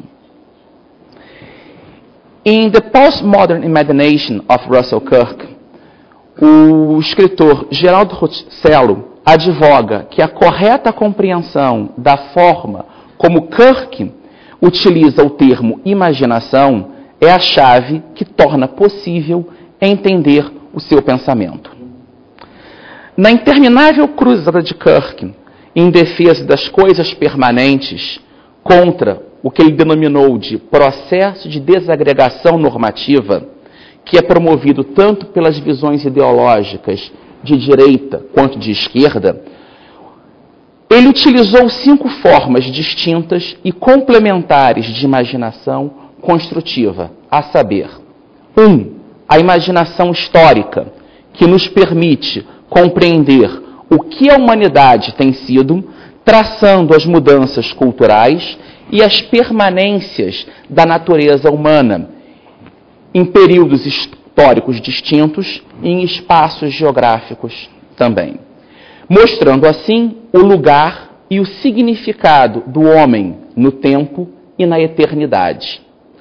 Em The Postmodern Imagination of Russell Kirk, o escritor Geraldo Rossello advoga que a correta compreensão da forma como Kirk utiliza o termo imaginação é a chave que torna possível entender o seu pensamento. Na interminável cruzada de Kirk em defesa das coisas permanentes contra o que ele denominou de processo de desagregação normativa, que é promovido tanto pelas visões ideológicas de direita quanto de esquerda, ele utilizou cinco formas distintas e complementares de imaginação construtiva, a saber, um, a imaginação histórica, que nos permite compreender o que a humanidade tem sido, traçando as mudanças culturais e as permanências da natureza humana, em períodos históricos distintos e em espaços geográficos também, mostrando assim o lugar e o significado do homem no tempo e na eternidade.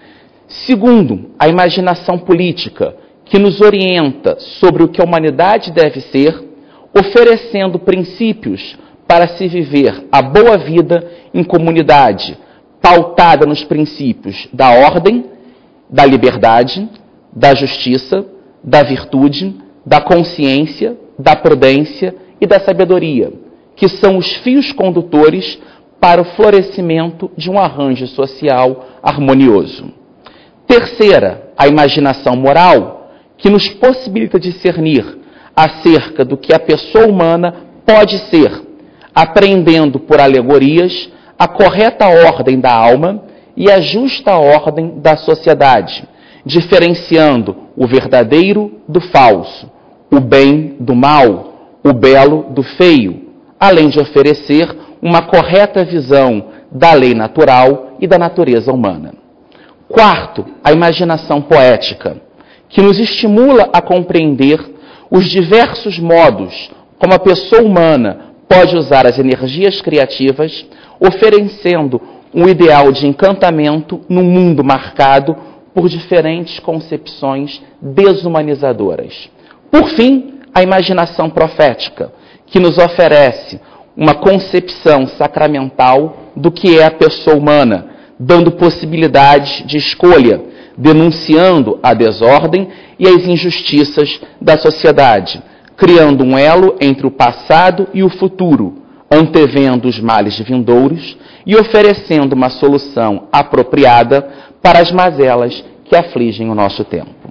Segundo, a imaginação política, que nos orienta sobre o que a humanidade deve ser, oferecendo princípios para se viver a boa vida em comunidade, pautada nos princípios da ordem, da liberdade, da justiça, da virtude, da consciência, da prudência e da sabedoria, que são os fios condutores para o florescimento de um arranjo social harmonioso. Terceira, a imaginação moral, que nos possibilita discernir acerca do que a pessoa humana pode ser, aprendendo por alegorias a correta ordem da alma e a justa ordem da sociedade, diferenciando o verdadeiro do falso, o bem do mal, o belo do feio, além de oferecer uma correta visão da lei natural e da natureza humana. Quarto, a imaginação poética, que nos estimula a compreender os diversos modos como a pessoa humana pode usar as energias criativas, oferecendo um ideal de encantamento num mundo marcado por diferentes concepções desumanizadoras. Por fim, a imaginação profética, que nos oferece uma concepção sacramental do que é a pessoa humana, dando possibilidade de escolha, denunciando a desordem e as injustiças da sociedade, criando um elo entre o passado e o futuro, antevendo os males vindouros e oferecendo uma solução apropriada para as mazelas que afligem o nosso tempo.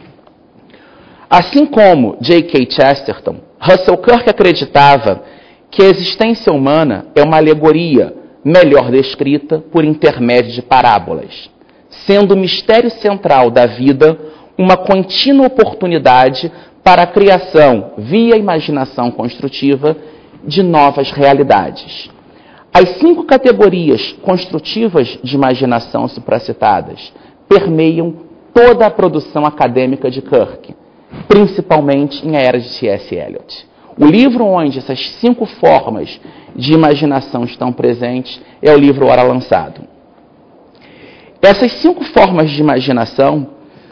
Assim como J K Chesterton, Russell Kirk acreditava que a existência humana é uma alegoria melhor descrita por intermédio de parábolas, sendo o mistério central da vida uma contínua oportunidade para a criação, via imaginação construtiva, de novas realidades. As cinco categorias construtivas de imaginação supracitadas permeiam toda a produção acadêmica de Kirk, principalmente em A Era de T S Eliot. O livro onde essas cinco formas de imaginação estão presentes é o livro ora lançado. Essas cinco formas de imaginação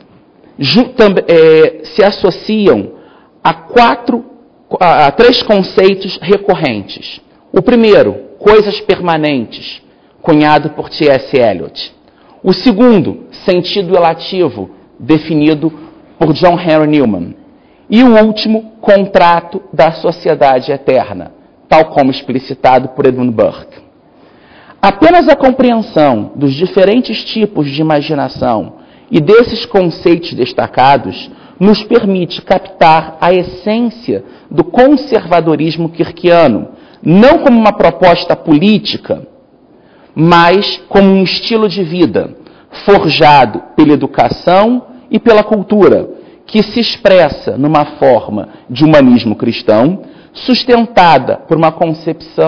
é, se associam a, quatro, a três conceitos recorrentes. O primeiro, coisas permanentes, cunhado por T S Eliot. O segundo, sentido elativo, definido por John Henry Newman. E o último, contrato da sociedade eterna, tal como explicitado por Edmund Burke. Apenas a compreensão dos diferentes tipos de imaginação e desses conceitos destacados nos permite captar a essência do conservadorismo kirkiano, não como uma proposta política, mas como um estilo de vida, forjado pela educação e pela cultura, que se expressa numa forma de humanismo cristão, sustentada por uma concepção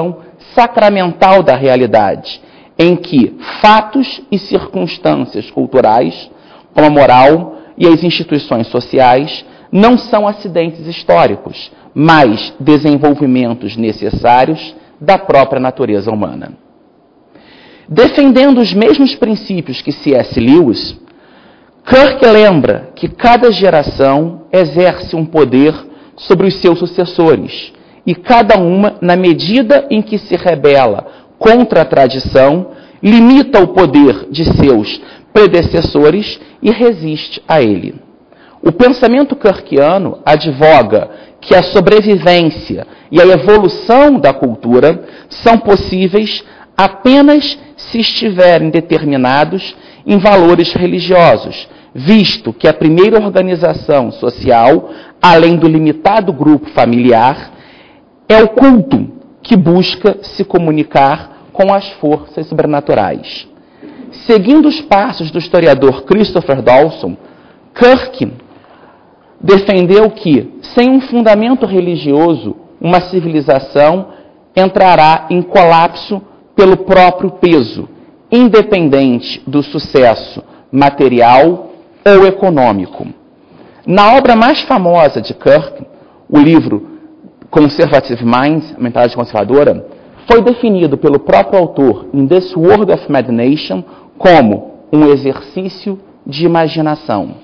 sacramental da realidade, em que fatos e circunstâncias culturais, como a moral e as instituições sociais, não são acidentes históricos, mas desenvolvimentos necessários da própria natureza humana. Defendendo os mesmos princípios que C S Lewis, Kirk lembra que cada geração exerce um poder sobre os seus sucessores, e cada uma, na medida em que se rebela contra a tradição, limita o poder de seus predecessores e resiste a ele. O pensamento kirkiano advoga que a sobrevivência e a evolução da cultura são possíveis apenas se estiverem determinados em valores religiosos, visto que a primeira organização social, além do limitado grupo familiar, é o culto que busca se comunicar com as forças sobrenaturais. Seguindo os passos do historiador Christopher Dawson, Kirk defendeu que, sem um fundamento religioso, uma civilização entrará em colapso pelo próprio peso, independente do sucesso material ou econômico. Na obra mais famosa de Kirk, o livro Conservative Minds, a mentalidade conservadora, foi definido pelo próprio autor em This World of Imagination como um exercício de imaginação.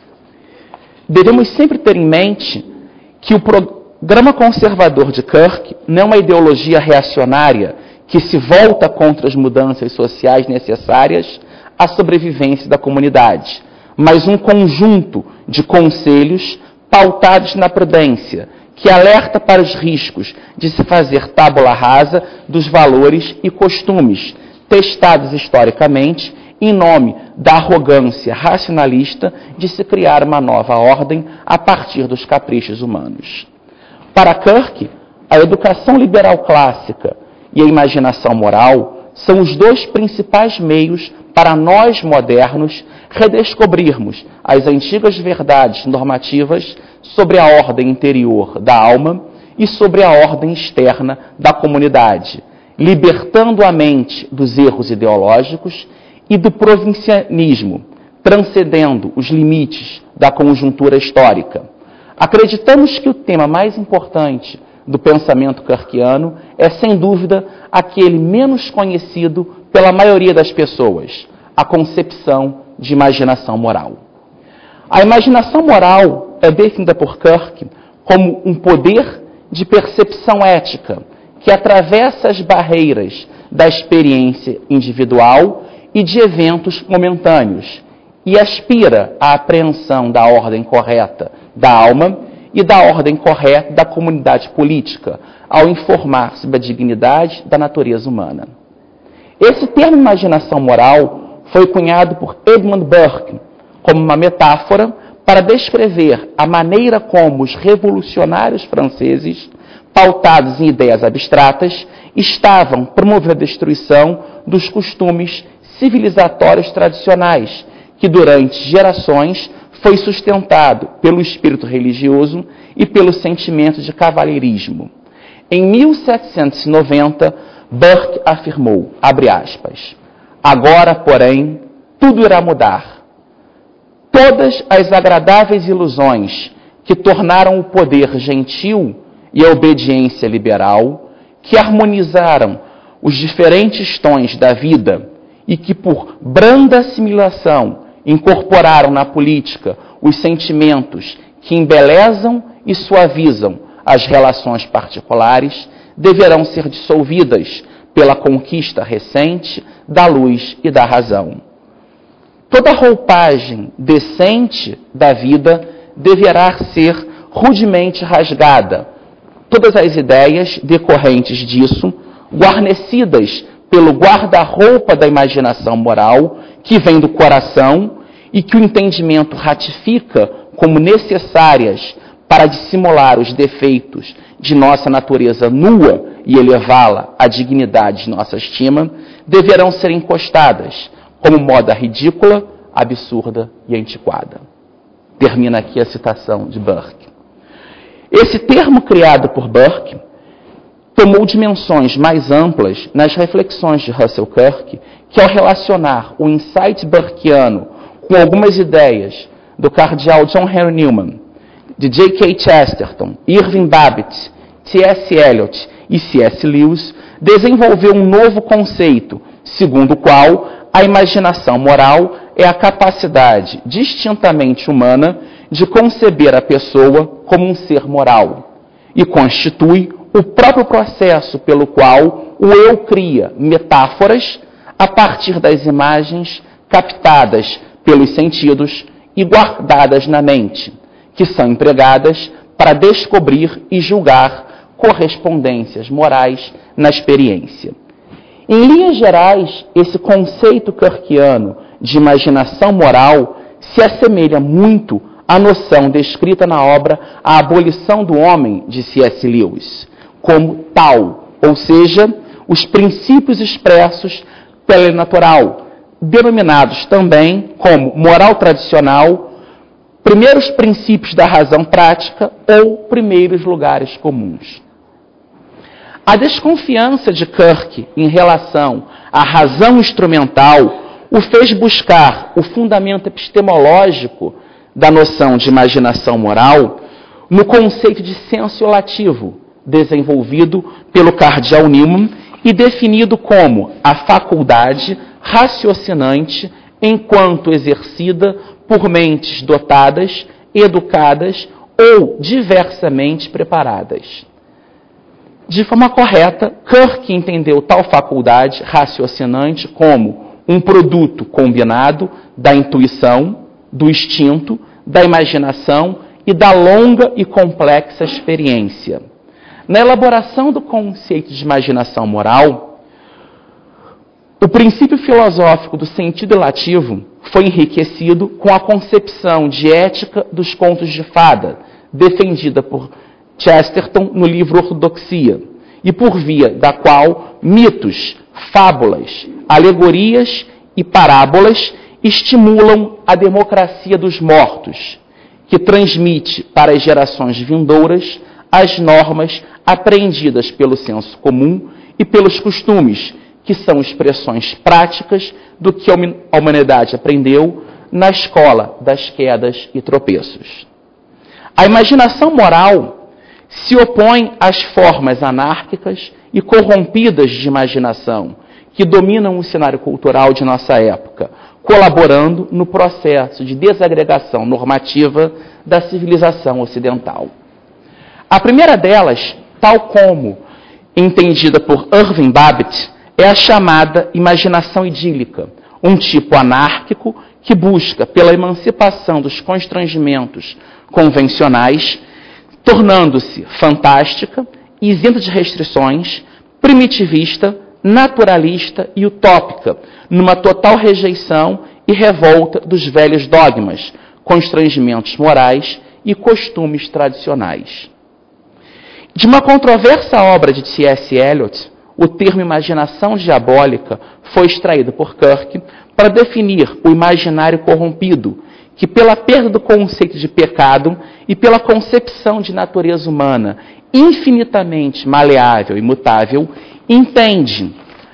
Devemos sempre ter em mente que o programa conservador de Kirk não é uma ideologia reacionária que se volta contra as mudanças sociais necessárias à sobrevivência da comunidade, mas um conjunto de conselhos pautados na prudência, que alerta para os riscos de se fazer tábula rasa dos valores e costumes testados historicamente em nome da arrogância racionalista de se criar uma nova ordem a partir dos caprichos humanos. Para Kirk, a educação liberal clássica e a imaginação moral são os dois principais meios para nós modernos redescobrirmos as antigas verdades normativas sobre a ordem interior da alma e sobre a ordem externa da comunidade, libertando a mente dos erros ideológicos e do provincianismo, transcendendo os limites da conjuntura histórica. Acreditamos que o tema mais importante do pensamento kirkiano é, sem dúvida, aquele menos conhecido pela maioria das pessoas, a concepção de imaginação moral. A imaginação moral é definida por Kirk como um poder de percepção ética que atravessa as barreiras da experiência individual e de eventos momentâneos e aspira à apreensão da ordem correta da alma e da ordem correta da comunidade política, ao informar sobre a dignidade da natureza humana. Esse termo imaginação moral foi cunhado por Edmund Burke como uma metáfora para descrever a maneira como os revolucionários franceses, pautados em ideias abstratas, estavam promovendo a destruição dos costumes civilizatórios tradicionais, que durante gerações foi sustentado pelo espírito religioso e pelo sentimento de cavalheirismo. Em mil setecentos e noventa, Burke afirmou, abre aspas, agora, porém, tudo irá mudar. Todas as agradáveis ilusões que tornaram o poder gentil e a obediência liberal, que harmonizaram os diferentes tons da vida e que, por branda assimilação, incorporaram na política os sentimentos que embelezam e suavizam as relações particulares, deverão ser dissolvidas pela conquista recente da luz e da razão. Toda roupagem decente da vida deverá ser rudemente rasgada, todas as ideias decorrentes disso, guarnecidas pelo guarda-roupa da imaginação moral, que vem do coração e que o entendimento ratifica como necessárias para dissimular os defeitos de nossa natureza nua e elevá-la à dignidade de nossa estima, deverão ser encostadas como moda ridícula, absurda e antiquada. Termina aqui a citação de Burke. Esse termo criado por Burke tomou dimensões mais amplas nas reflexões de Russell Kirk, que ao relacionar o insight burkeano com algumas ideias do cardeal John Henry Newman, de J K Chesterton, Irving Babbitt, T S Eliot e C S Lewis, desenvolveu um novo conceito, segundo o qual a imaginação moral é a capacidade distintamente humana de conceber a pessoa como um ser moral e constitui o próprio processo pelo qual o eu cria metáforas a partir das imagens captadas pelos sentidos e guardadas na mente, que são empregadas para descobrir e julgar correspondências morais na experiência. Em linhas gerais, esse conceito kirkiano de imaginação moral se assemelha muito à noção descrita na obra A Abolição do Homem, de C S Lewis, como tal, ou seja, os princípios expressos pela lei natural, denominados também como moral tradicional, primeiros princípios da razão prática ou primeiros lugares comuns. A desconfiança de Kirk em relação à razão instrumental o fez buscar o fundamento epistemológico da noção de imaginação moral no conceito de senso lativo, desenvolvido pelo cardeal Newman e definido como a faculdade raciocinante enquanto exercida por mentes dotadas, educadas ou diversamente preparadas. De forma correta, Kirk entendeu tal faculdade raciocinante como um produto combinado da intuição, do instinto, da imaginação e da longa e complexa experiência. Na elaboração do conceito de imaginação moral, o princípio filosófico do sentido lativo foi enriquecido com a concepção de ética dos contos de fada, defendida por Chesterton no livro Ortodoxia, e por via da qual mitos, fábulas, alegorias e parábolas estimulam a democracia dos mortos, que transmite para as gerações vindouras as normas aprendidas pelo senso comum e pelos costumes, que são expressões práticas do que a humanidade aprendeu na escola das quedas e tropeços. A imaginação moral se opõe às formas anárquicas e corrompidas de imaginação que dominam o cenário cultural de nossa época, colaborando no processo de desagregação normativa da civilização ocidental. A primeira delas, tal como entendida por Irving Babbitt, é a chamada imaginação idílica, um tipo anárquico que busca pela emancipação dos constrangimentos convencionais, tornando-se fantástica, isenta de restrições, primitivista, naturalista e utópica, numa total rejeição e revolta dos velhos dogmas, constrangimentos morais e costumes tradicionais. De uma controversa obra de T S Eliot, o termo imaginação diabólica foi extraído por Kirk para definir o imaginário corrompido, que pela perda do conceito de pecado e pela concepção de natureza humana infinitamente maleável e mutável, entende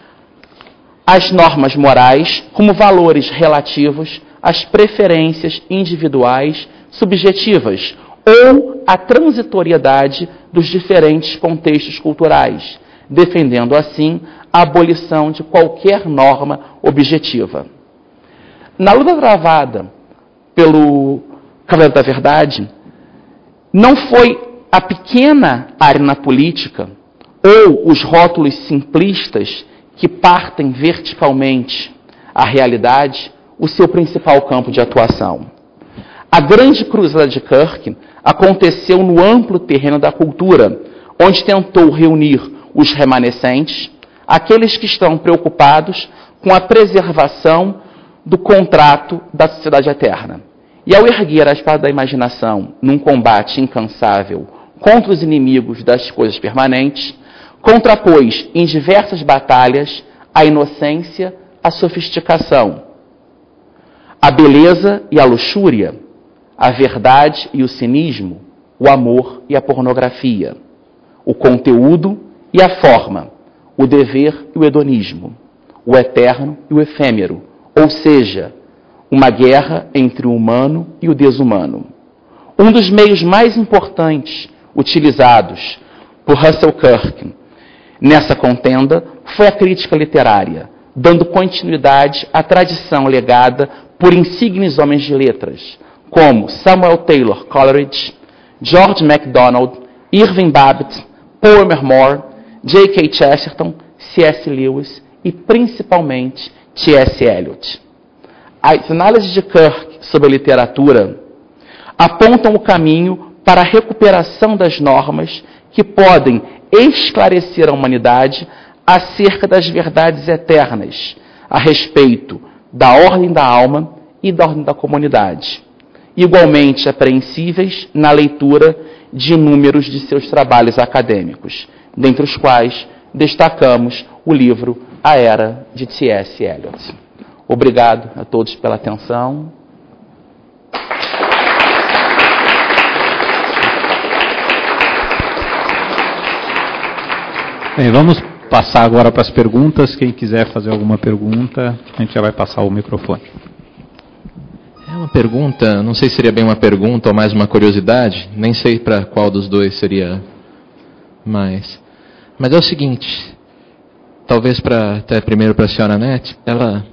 as normas morais como valores relativos às preferências individuais subjetivas ou à transitoriedade dos diferentes contextos culturais, defendendo assim a abolição de qualquer norma objetiva. Na luta travada pelo Cavaleiro da Verdade, não foi a pequena arena política ou os rótulos simplistas que partem verticalmente a realidade o seu principal campo de atuação. A grande cruzada de Kirk aconteceu no amplo terreno da cultura, onde tentou reunir os remanescentes, aqueles que estão preocupados com a preservação do contrato da sociedade eterna. E ao erguer a espada da imaginação num combate incansável contra os inimigos das coisas permanentes, contrapôs em diversas batalhas a inocência, a sofisticação, a beleza e a luxúria, a verdade e o cinismo, o amor e a pornografia, o conteúdo E a forma, o dever e o hedonismo, o eterno e o efêmero, ou seja, uma guerra entre o humano e o desumano. Um dos meios mais importantes utilizados por Russell Kirk nessa contenda foi a crítica literária, dando continuidade à tradição legada por insígnes homens de letras, como Samuel Taylor Coleridge, George MacDonald, Irving Babbitt, Paul Emerson, J K Chesterton, C S Lewis e, principalmente, T S Eliot. As análises de Kirk sobre a literatura apontam o caminho para a recuperação das normas que podem esclarecer a humanidade acerca das verdades eternas a respeito da ordem da alma e da ordem da comunidade, igualmente apreensíveis na leitura de inúmeros de seus trabalhos acadêmicos, dentre os quais destacamos o livro A Era de T S Eliot. Obrigado a todos pela atenção. Bem, vamos passar agora para as perguntas. Quem quiser fazer alguma pergunta, a gente já vai passar o microfone. É uma pergunta, não sei se seria bem uma pergunta ou mais uma curiosidade, nem sei para qual dos dois seria mais. Mas é o seguinte, talvez para até primeiro para a senhora Annette, ela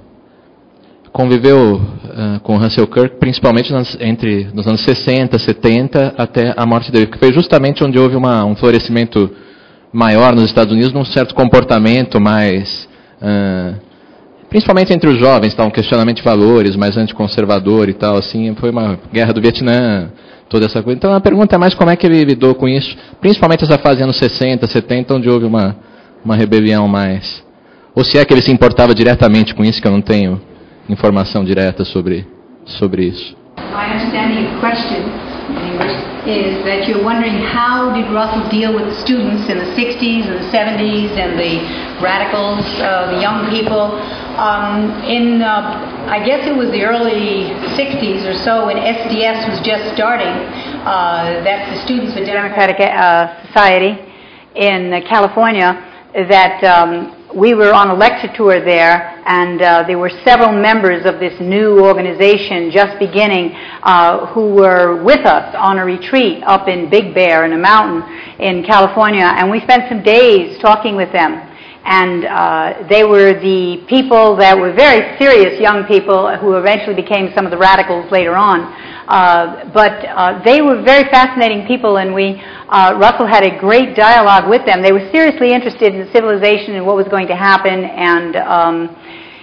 conviveu uh, com Russell Kirk principalmente nas, entre nos anos sessenta, setenta até a morte dele, que foi justamente onde houve uma, um florescimento maior nos Estados Unidos, num certo comportamento mais, uh, principalmente entre os jovens, tá, um questionamento de valores, mais anticonservador e tal, assim, foi uma guerra do Vietnã, toda essa coisa. Então a pergunta é mais como é que ele lidou com isso, principalmente essa fase anos sessenta, setenta, onde houve uma, uma rebelião mais, ou se é que ele se importava diretamente com isso, que eu não tenho informação direta sobre, sobre isso. My understanding of the question in English is that you're wondering how did Russell deal with the students in the sixties and the seventies and the radicals, uh, the young people. Um, in, uh, I guess it was the early sixties or so when S D S was just starting, uh, that the students of Democratic uh, Society in uh, California, that um, we were on a lecture tour there, and uh, there were several members of this new organization just beginning uh, who were with us on a retreat up in Big Bear in a mountain in California, and we spent some days talking with them. And uh, they were the people that were very serious young people who eventually became some of the radicals later on. Uh, but uh, they were very fascinating people, and we, uh, Russell had a great dialogue with them. They were seriously interested in civilization and what was going to happen, and um,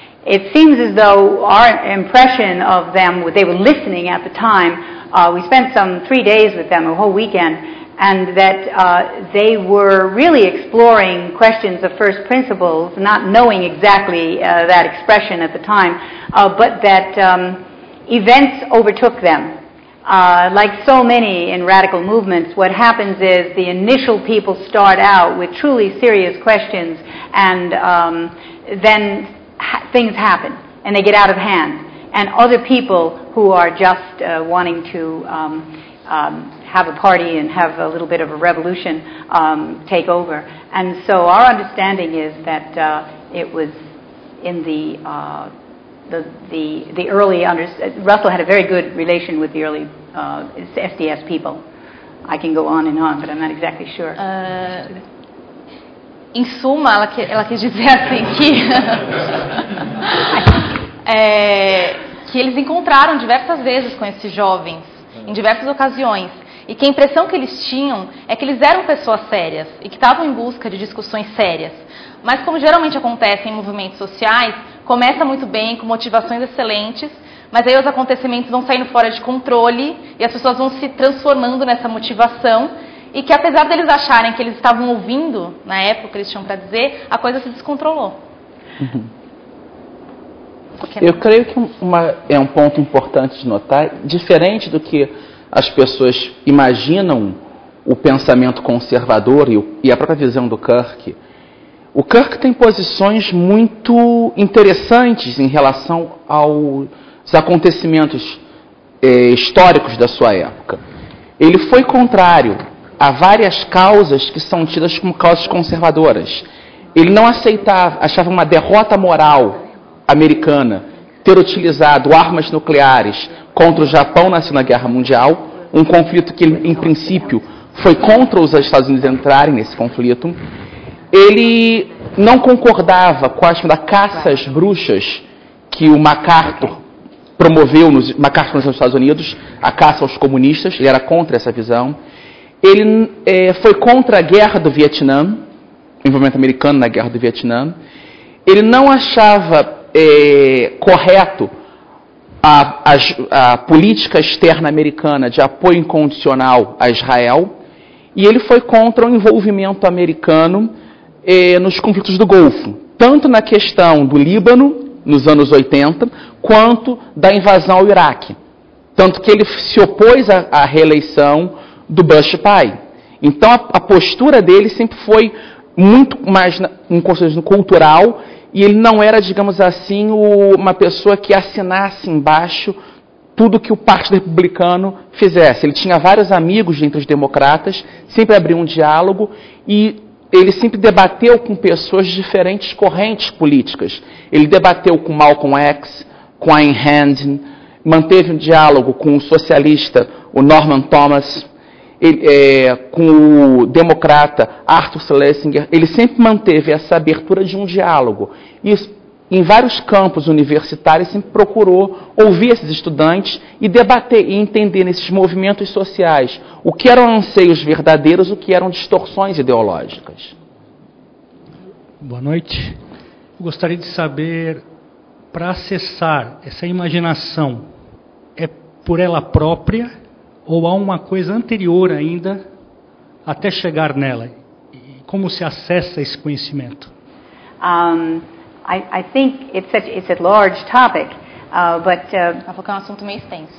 it seems as though our impression of them, they were listening at the time. Uh, we spent some three days with them, a whole weekend, and that uh, they were really exploring questions of first principles, not knowing exactly uh, that expression at the time, uh, but that um, events overtook them. Uh, like so many in radical movements, what happens is the initial people start out with truly serious questions, and um, then ha- things happen, and they get out of hand. And other people who are just uh, wanting to um, um, have a party and have a little bit of a revolution um, take over. And so our understanding is that uh, it was in the uh, The, the, the early, under, Russell had a very good relation with the early uh, S D S people. I can go on and on, but I'm not exactly sure. Uh, em suma, ela, que, ela quis dizer assim que, é, que eles encontraram diversas vezes com esses jovens, em diversas ocasiões, e que a impressão que eles tinham é que eles eram pessoas sérias e que estavam em busca de discussões sérias. Mas como geralmente acontece em movimentos sociais, começa muito bem, com motivações excelentes, mas aí os acontecimentos vão saindo fora de controle e as pessoas vão se transformando nessa motivação, e que apesar deles acharem que eles estavam ouvindo, na época que eles tinham para dizer, a coisa se descontrolou. Uhum. Eu creio que uma, é um ponto importante de notar, diferente do que as pessoas imaginam o pensamento conservador e, o, e a própria visão do Kirk. O Kirk tem posições muito interessantes em relação aos acontecimentos eh, históricos da sua época. Ele foi contrário a várias causas que são tidas como causas conservadoras. Ele não aceitava, achava uma derrota moral americana ter utilizado armas nucleares contra o Japão na Segunda Guerra Mundial, um conflito que, em princípio, foi contra os Estados Unidos entrarem nesse conflito. Ele não concordava com a chamada caça às bruxas que o MacArthur promoveu nos, MacArthur nos Estados Unidos, a caça aos comunistas. Ele era contra essa visão. Ele é, foi contra a Guerra do Vietnã, o envolvimento americano na Guerra do Vietnã. Ele não achava é, correto a, a, a política externa americana de apoio incondicional a Israel. E ele foi contra o envolvimento americano eh, nos conflitos do Golfo, tanto na questão do Líbano, nos anos oitenta, quanto da invasão ao Iraque. Tanto que ele se opôs à, à reeleição do Bush pai. Então, a, a postura dele sempre foi muito mais na, em consideração cultural, e ele não era, digamos assim, o, uma pessoa que assinasse embaixo tudo que o Partido Republicano fizesse. Ele tinha vários amigos entre os democratas, sempre abriu um diálogo e ele sempre debateu com pessoas de diferentes correntes políticas. Ele debateu com Malcolm X, com Ayn Rand, manteve um diálogo com o socialista, o Norman Thomas, ele, é, com o democrata Arthur Schlesinger. Ele sempre manteve essa abertura de um diálogo. E em vários campos universitários, sempre procurou ouvir esses estudantes e debater e entender nesses movimentos sociais o que eram anseios verdadeiros, o que eram distorções ideológicas. Boa noite. Eu gostaria de saber, para acessar essa imaginação, é por ela própria ou há uma coisa anterior ainda até chegar nela? E como se acessa esse conhecimento? Um... I, I think it's such it's a large topic, uh, but uh, Ela falou que é um assunto meio extenso.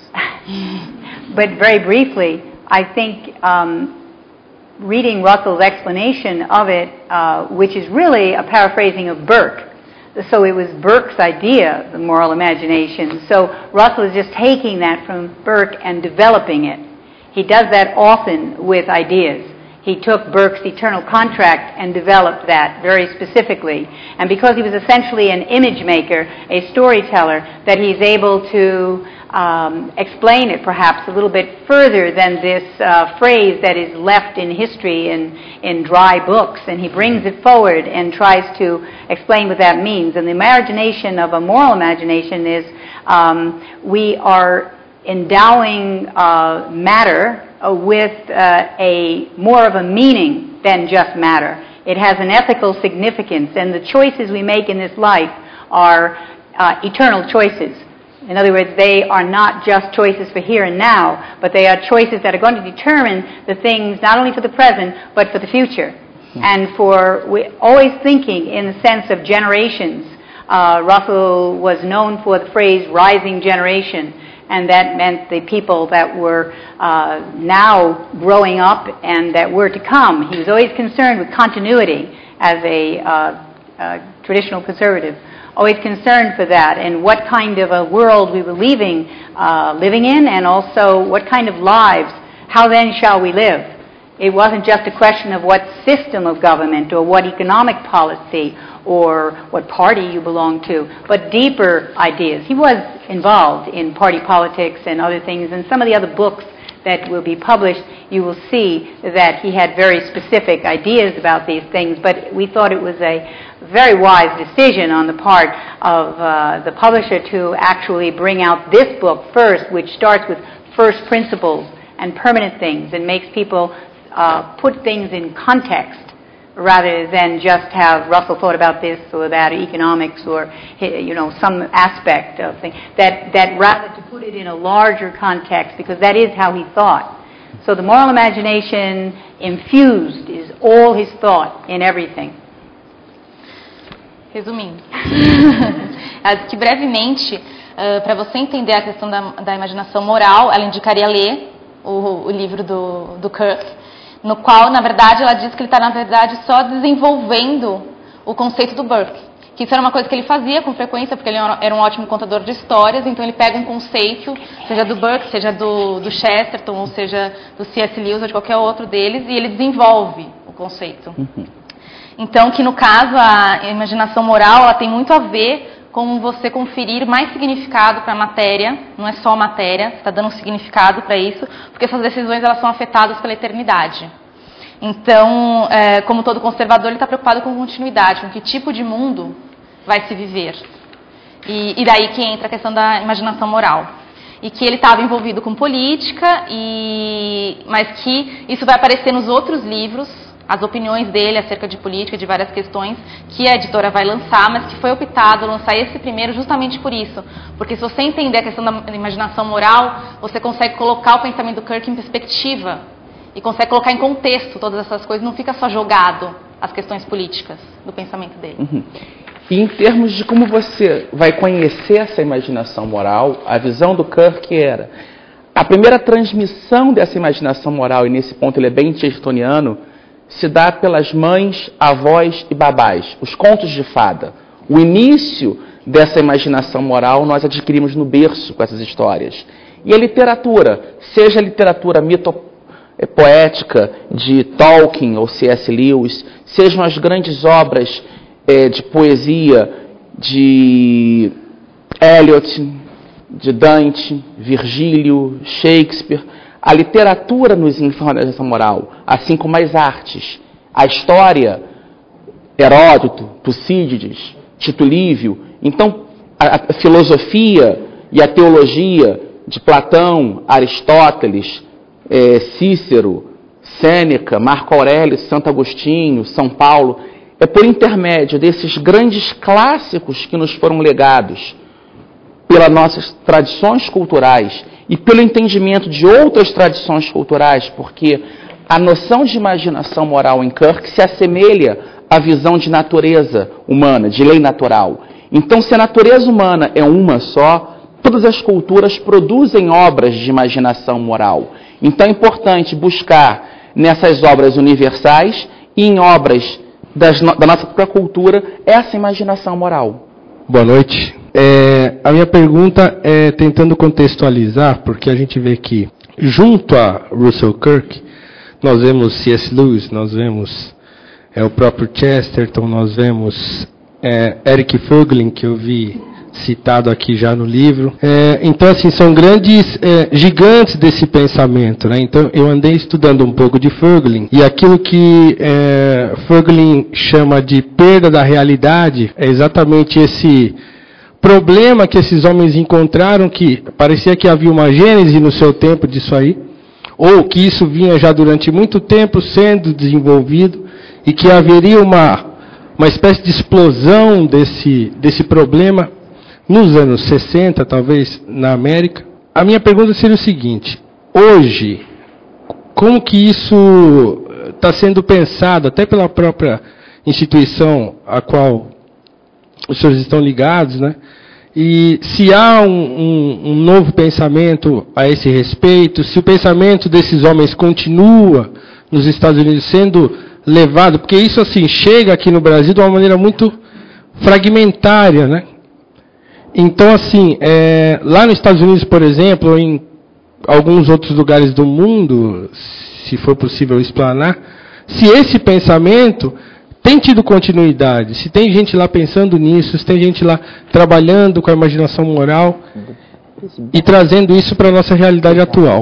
but very briefly, I think um, reading Russell's explanation of it, uh, which is really a paraphrasing of Burke. So it was Burke's idea, the moral imagination. So Russell is just taking that from Burke and developing it. He does that often with ideas. He took Burke's Eternal Contract and developed that very specifically. And because he was essentially an image maker, a storyteller, that he's able to um, explain it perhaps a little bit further than this uh, phrase that is left in history in, in dry books. And he brings it forward and tries to explain what that means. And the imagination of a moral imagination is um, we are endowing uh, matter Uh, with uh, a more of a meaning than just matter. It has an ethical significance, and the choices we make in this life are uh, eternal choices. In other words, they are not just choices for here and now, but they are choices that are going to determine the things not only for the present, but for the future. Mm-hmm. And for we, always thinking in the sense of generations. Uh, Russell was known for the phrase rising generation. And that meant the people that were uh, now growing up and that were to come. He was always concerned with continuity as a uh, uh, traditional conservative, always concerned for that and what kind of a world we were leaving, uh, living in, and also what kind of lives, how then shall we live? It wasn't just a question of what system of government or what economic policy or what party you belong to, but deeper ideas. He was involved in party politics and other things, and some of the other books that will be published, you will see that he had very specific ideas about these things, but we thought it was a very wise decision on the part of uh, the publisher to actually bring out this book first, which starts with first principles and permanent things and makes people uh, put things in context, rather than just have Russell thought about this or that, or economics, or you know some aspect of things. That that rather to put it in a larger context, because that is how he thought. So the moral imagination infused is all his thought in everything. Resumindo, que brevemente, uh, para você entender a questão da, da imaginação moral, ela indicaria ler o, o livro do, do Kirk, no qual, na verdade, ela diz que ele está, na verdade, só desenvolvendo o conceito do Burke, que isso era uma coisa que ele fazia com frequência, porque ele era um ótimo contador de histórias, então ele pega um conceito, seja do Burke, seja do, do Chesterton, ou seja do C S Lewis, ou de qualquer outro deles, e ele desenvolve o conceito. Uhum. Então, que no caso, a imaginação moral, ela tem muito a ver com você conferir mais significado para a matéria, não é só matéria, você está dando um significado para isso, porque essas decisões elas são afetadas pela eternidade. Então, é, como todo conservador, ele está preocupado com continuidade, com que tipo de mundo vai se viver. E, e daí que entra a questão da imaginação moral. E que ele estava envolvido com política, e, mas que isso vai aparecer nos outros livros, as opiniões dele acerca de política, de várias questões, que a editora vai lançar, mas que foi optado lançar esse primeiro justamente por isso. Porque se você entender a questão da imaginação moral, você consegue colocar o pensamento do Kirk em perspectiva. E consegue colocar em contexto todas essas coisas, não fica só jogado as questões políticas do pensamento dele. Uhum. E em termos de como você vai conhecer essa imaginação moral, a visão do Kirk era... A primeira transmissão dessa imaginação moral, e nesse ponto ele é bem chestertoniano, se dá pelas mães, avós e babás, os contos de fada. O início dessa imaginação moral nós adquirimos no berço com essas histórias. E a literatura, seja a literatura mitopoética de Tolkien ou C S Lewis, sejam as grandes obras é, de poesia de Eliot, de Dante, Virgílio, Shakespeare, a literatura nos informa essa moral, assim como as artes. A história, Heródoto, Tucídides, Tito Livio. Então, a, a filosofia e a teologia de Platão, Aristóteles, é, Cícero, Sêneca, Marco Aurélio, Santo Agostinho, São Paulo, é por intermédio desses grandes clássicos que nos foram legados pelas nossas tradições culturais e pelo entendimento de outras tradições culturais, porque a noção de imaginação moral em Kirk se assemelha à visão de natureza humana, de lei natural. Então, se a natureza humana é uma só, todas as culturas produzem obras de imaginação moral. Então, é importante buscar nessas obras universais e em obras das, da nossa própria cultura essa imaginação moral. Boa noite. É, a minha pergunta é tentando contextualizar, porque a gente vê que, junto a Russell Kirk, nós vemos C S Lewis, nós vemos é, o próprio Chesterton, nós vemos é, Eric Voegelin, que eu vi citado aqui já no livro. É, então, assim, são grandes é, gigantes desse pensamento, né? Então, eu andei estudando um pouco de Voegelin, e aquilo que é, Voegelin chama de perda da realidade é exatamente esse problema que esses homens encontraram, que parecia que havia uma gênese no seu tempo disso aí, ou que isso vinha já durante muito tempo sendo desenvolvido, e que haveria uma, uma espécie de explosão desse, desse problema nos anos sessenta, talvez, na América. A minha pergunta seria o seguinte: hoje, como que isso está sendo pensado, até pela própria instituição a qual os senhores estão ligados, né? E se há um, um, um novo pensamento a esse respeito, se o pensamento desses homens continua nos Estados Unidos sendo levado, porque isso assim chega aqui no Brasil de uma maneira muito fragmentária, né? Então, assim, é, lá nos Estados Unidos, por exemplo, ou em alguns outros lugares do mundo, se for possível explanar, se esse pensamento tem tido continuidade, se tem gente lá pensando nisso, se tem gente lá trabalhando com a imaginação moral e trazendo isso para a nossa realidade atual.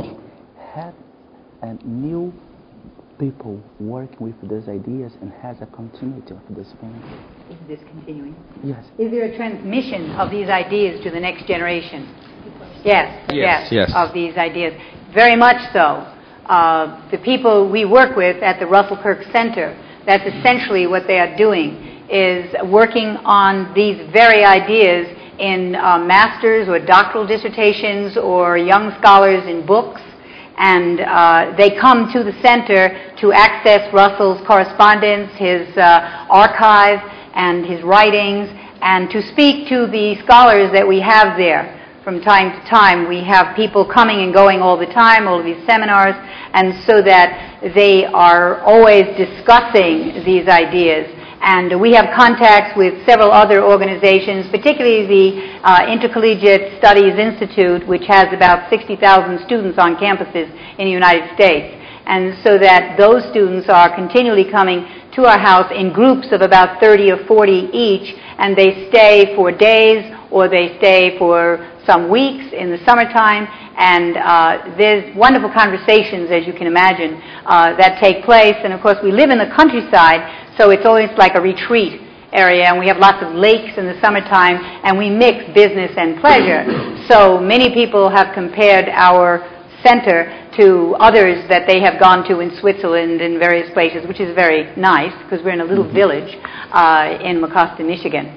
People working with these ideas and has a continuity of this thing. Is this continuing? Yes. Is there a transmission of these ideas to the next generation? Yes, Yes, yes, yes. of these ideas. Very much so. Uh, the people we work with at the Russell Kirk Center, that's essentially what they are doing, is working on these very ideas in uh, master's or doctoral dissertations or young scholars in books. And uh, they come to the center to access Russell's correspondence, his uh, archive, and his writings, and to speak to the scholars that we have there from time to time. We have people coming and going all the time, all of these seminars, and so that they are always discussing these ideas And we have contacts with several other organizations, particularly the uh, Intercollegiate Studies Institute, which has about sixty thousand students on campuses in the United States. And so that those students are continually coming to our house in groups of about thirty or forty each, and they stay for days or they stay for some weeks in the summertime. And uh, there's wonderful conversations, as you can imagine, uh, that take place. And of course, we live in the countryside, so it's always like a retreat area, and we have lots of lakes in the summertime, and we mix business and pleasure. So many people have compared our center to others that they have gone to in Switzerland and various places, which is very nice, because we're in a little village uh, in Mecosta, Michigan.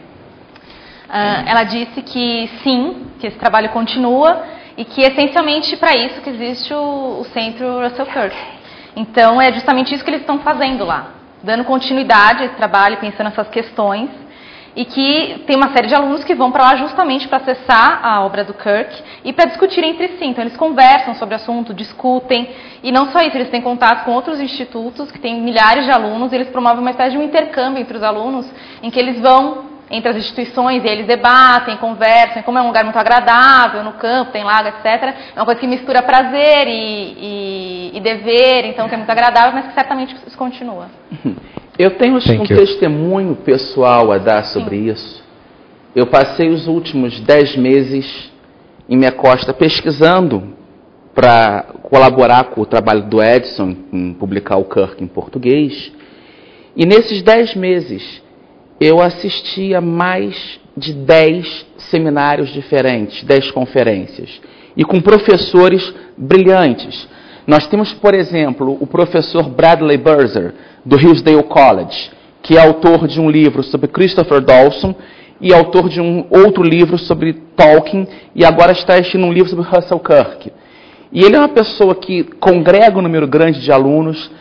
Uh, ela disse que sim, que esse trabalho continua e que essencialmente para isso que existe o, o Centro Russell Kirk. Então é justamente isso que eles estão fazendo lá, dando continuidade a esse trabalho, pensando nessas questões, e que tem uma série de alunos que vão para lá justamente para acessar a obra do Kirk e para discutir entre si. Então eles conversam sobre o assunto, discutem, e não só isso, eles têm contato com outros institutos que têm milhares de alunos, e eles promovem uma espécie de um intercâmbio entre os alunos, em que eles vão entre as instituições, e eles debatem, conversam, como é um lugar muito agradável, no campo, tem lago, etcétera. É uma coisa que mistura prazer e, e, e dever, então que é muito agradável, mas que certamente isso continua. Eu tenho um testemunho pessoal a dar sobre Sim. isso. Eu passei os últimos dez meses em minha costa pesquisando para colaborar com o trabalho do Edson em publicar o Kirk em português. E nesses dez meses eu assisti a mais de dez seminários diferentes, dez conferências, e com professores brilhantes. Nós temos, por exemplo, o professor Bradley Burzer, do Hillsdale College, que é autor de um livro sobre Christopher Dawson e autor de um outro livro sobre Tolkien, e agora está escrevendo um livro sobre Russell Kirk. E ele é uma pessoa que congrega um número grande de alunos,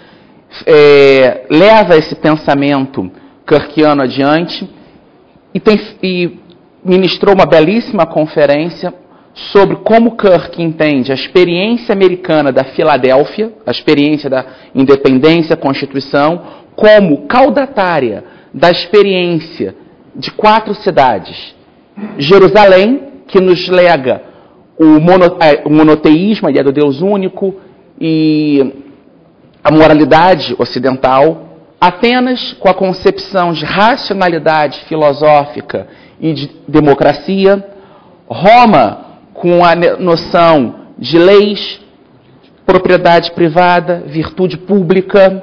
é, leva esse pensamento kirkiano adiante, e, tem, e ministrou uma belíssima conferência sobre como Kirk entende a experiência americana da Filadélfia, a experiência da independência, Constituição, como caudatária da experiência de quatro cidades. Jerusalém, que nos lega o, mono, o monoteísmo, a ideia do Deus único, e a moralidade ocidental. Atenas, com a concepção de racionalidade filosófica e de democracia. Roma, com a noção de leis, propriedade privada, virtude pública,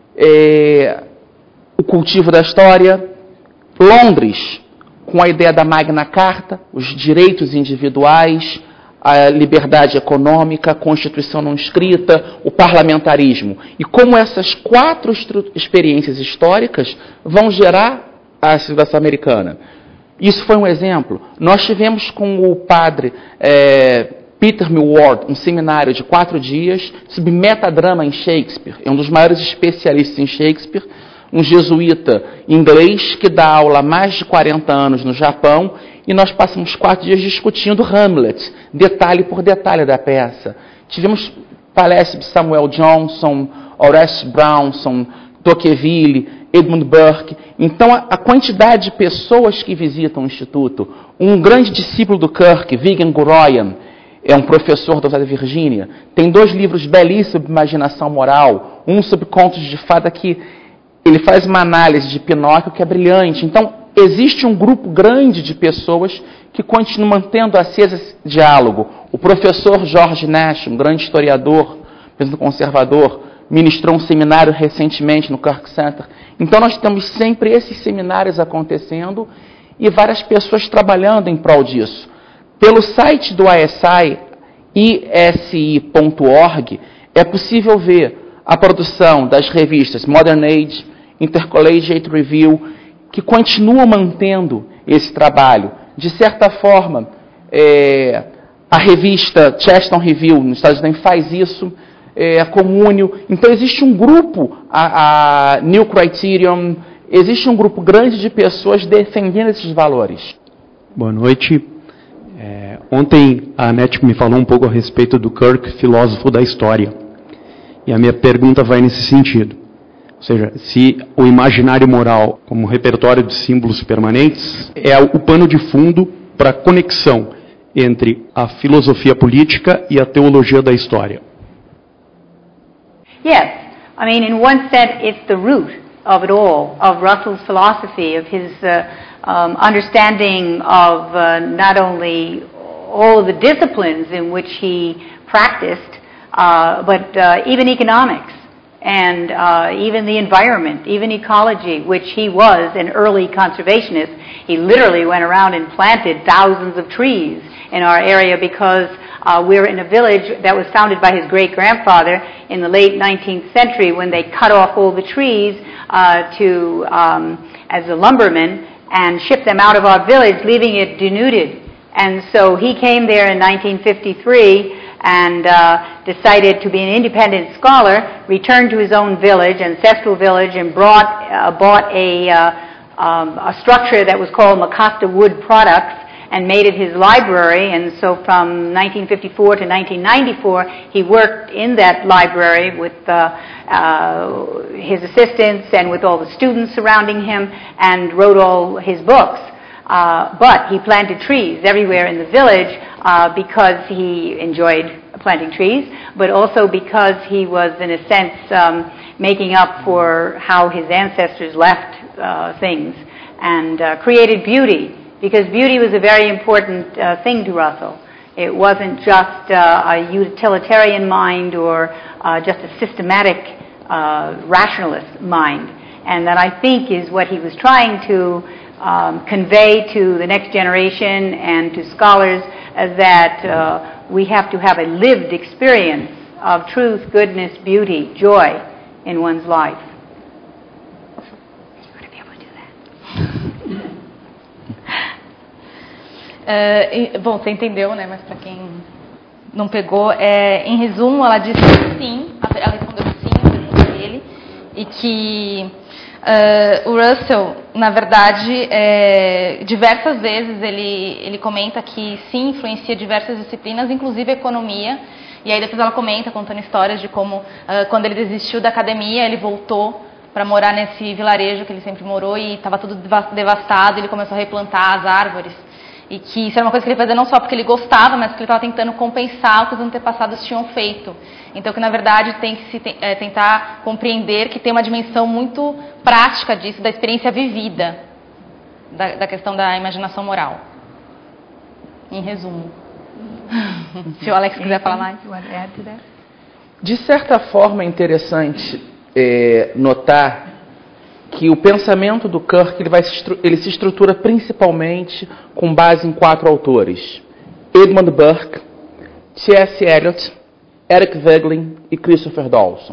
é, o cultivo da história. Londres, com a ideia da Magna Carta, os direitos individuais, a liberdade econômica, a Constituição não escrita, o parlamentarismo. E como essas quatro experiências históricas vão gerar a civilização americana. Isso foi um exemplo. Nós tivemos com o padre é, Peter Millward um seminário de quatro dias sobre metadrama em Shakespeare. É um dos maiores especialistas em Shakespeare, um jesuíta inglês que dá aula há mais de quarenta anos no Japão, e nós passamos quatro dias discutindo Hamlet, detalhe por detalhe da peça. Tivemos palestras de Samuel Johnson, Horace Brownson, Tocqueville, Edmund Burke. Então, a, a quantidade de pessoas que visitam o Instituto, um grande discípulo do Kirk, Vivian Guroian, é um professor da Universidade da Virgínia, tem dois livros belíssimos sobre imaginação moral, um sobre contos de fada, que ele faz uma análise de Pinóquio que é brilhante. Então, existe um grupo grande de pessoas que continuam mantendo aceso esse diálogo. O professor George Nash, um grande historiador, mesmo conservador, ministrou um seminário recentemente no Kirk Center. Então nós temos sempre esses seminários acontecendo e várias pessoas trabalhando em prol disso. Pelo site do I S I, I S I ponto org, é possível ver a produção das revistas Modern Age, Intercollegiate Review, que continuam mantendo esse trabalho. De certa forma, é, a revista Cheston Review, nos Estados Unidos, faz isso, é, a Comúnio. Então, existe um grupo, a, a New Criterion, existe um grupo grande de pessoas defendendo esses valores. Boa noite. É, ontem a Annette me falou um pouco a respeito do Kirk, filósofo da história. E a minha pergunta vai nesse sentido. Ou seja, se o imaginário moral, como repertório de símbolos permanentes, é o pano de fundo para a conexão entre a filosofia política e a teologia da história. Yes, I mean, in one sense, it's the root of it all, of Russell's philosophy, of his uh, um, understanding of uh, not only all of the disciplines in which he practiced, uh, but uh, even economics, and uh, even the environment, even ecology, which he was an early conservationist. He literally went around and planted thousands of trees in our area because uh, we're in a village that was founded by his great-grandfather in the late nineteenth century when they cut off all the trees uh, to um, as a lumberman and shipped them out of our village, leaving it denuded. And so he came there in nineteen fifty-three and uh, decided to be an independent scholar, returned to his own village, ancestral village, and brought, uh, bought a, uh, um, a structure that was called Macasta Wood Products and made it his library. And so from nineteen fifty-four to nineteen ninety-four, he worked in that library with uh, uh, his assistants and with all the students surrounding him and wrote all his books. Uh, but he planted trees everywhere in the village uh, because he enjoyed planting trees, but also because he was, in a sense, um, making up for how his ancestors left uh, things and uh, created beauty, because beauty was a very important uh, thing to Russell. It wasn't just uh, a utilitarian mind or uh, just a systematic uh, rationalist mind, and that I think is what he was trying to Um, convey to the next generation and to scholars uh, that uh, we have to have a lived experience of truth, goodness, beauty, joy in one's life. You want to be able to do that? uh, bom, você entendeu, né? Mas para quem não pegou, é, em resumo, ela disse que sim, ela respondeu sim à pergunta dele, e que Uh, o Russell, na verdade, é, diversas vezes ele, ele comenta que sim, influencia diversas disciplinas, inclusive a economia, e aí depois ela comenta, contando histórias de como, uh, quando ele desistiu da academia, ele voltou para morar nesse vilarejo que ele sempre morou e estava tudo devastado, ele começou a replantar as árvores, e que isso era uma coisa que ele fazia não só porque ele gostava, mas porque ele estava tentando compensar o que os antepassados tinham feito. Então, que na verdade tem que se é, tentar compreender que tem uma dimensão muito prática disso, da experiência vivida, da, da questão da imaginação moral. Em resumo. Se o Alex quiser falar mais. De certa forma é interessante é, notar que o pensamento do Kirk ele, vai se, ele se estrutura principalmente com base em quatro autores: Edmund Burke, T S Eliot, Eric Voegelin e Christopher Dawson.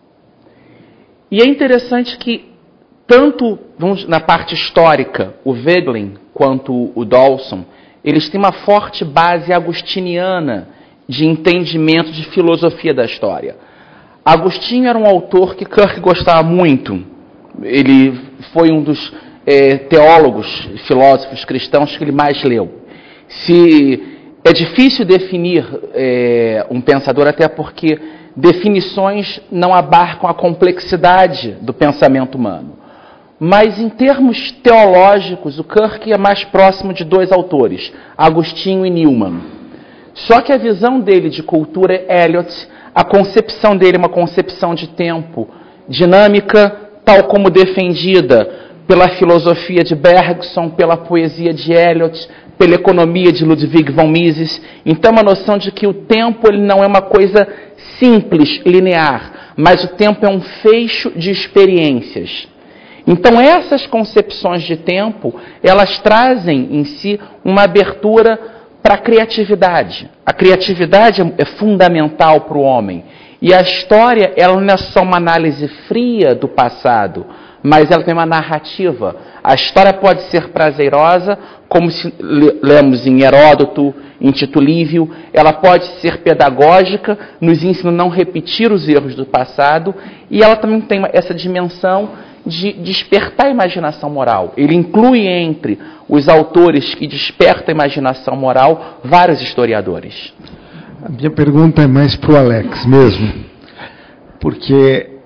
E é interessante que tanto vamos, na parte histórica, o Voegelin quanto o Dawson, eles têm uma forte base agustiniana de entendimento de filosofia da história. Agostinho era um autor que Kirk gostava muito. Ele foi um dos é, teólogos, filósofos cristãos que ele mais leu. Se é difícil definir é, um pensador, até porque definições não abarcam a complexidade do pensamento humano. Mas em termos teológicos, o Kirk é mais próximo de dois autores, Agostinho e Newman. Só que a visão dele de cultura é Eliot, a concepção dele é uma concepção de tempo dinâmica, tal como defendida pela filosofia de Bergson, pela poesia de Eliot, pela economia de Ludwig von Mises. Então, uma noção de que o tempo ele não é uma coisa simples, linear, mas o tempo é um fecho de experiências. Então, essas concepções de tempo, elas trazem em si uma abertura para a criatividade. A criatividade é fundamental para o homem. E a história, ela não é só uma análise fria do passado, mas ela tem uma narrativa. A história pode ser prazerosa, como se lemos em Heródoto, em Tito Livio. Ela pode ser pedagógica, nos ensina a não repetir os erros do passado. E ela também tem essa dimensão de despertar a imaginação moral. Ele inclui entre os autores que despertam a imaginação moral vários historiadores. A minha pergunta é mais para o Alex mesmo, porque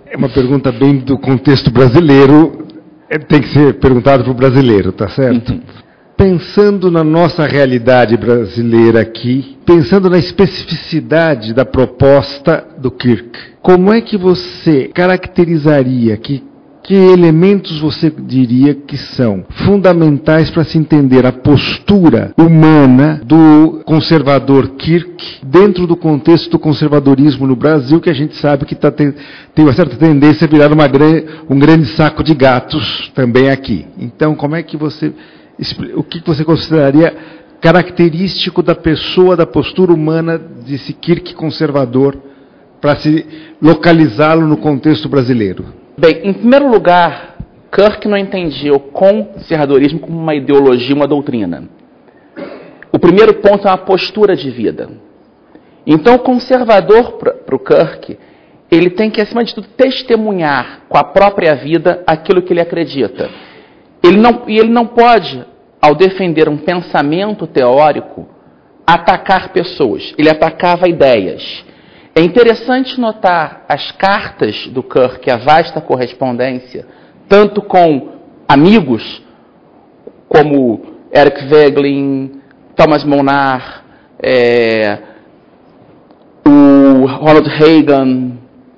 É uma pergunta bem do contexto brasileiro, tem que ser perguntado para o brasileiro, tá certo? Uhum. Pensando na nossa realidade brasileira aqui, pensando na especificidade da proposta do Kirk, como é que você caracterizaria, que, que elementos você diria que são fundamentais para se entender a postura humana do conservador Kirk dentro do contexto do conservadorismo no Brasil, que a gente sabe que tá, tem, tem uma certa tendência a virar uma, um grande saco de gatos também aqui. Então, como é que você... O que você consideraria característico da pessoa, da postura humana desse Kirk conservador, para se localizá-lo no contexto brasileiro? Bem, em primeiro lugar, Kirk não entendia o conservadorismo como uma ideologia, uma doutrina. O primeiro ponto é uma postura de vida. Então, o conservador, para o Kirk, ele tem que, acima de tudo, testemunhar com a própria vida aquilo que ele acredita. Ele não, e ele não pode, ao defender um pensamento teórico, atacar pessoas. Ele atacava ideias. É interessante notar as cartas do Kirk, a vasta correspondência, tanto com amigos, como Eric Voegelin, Thomas Monar, é, o Ronald Reagan,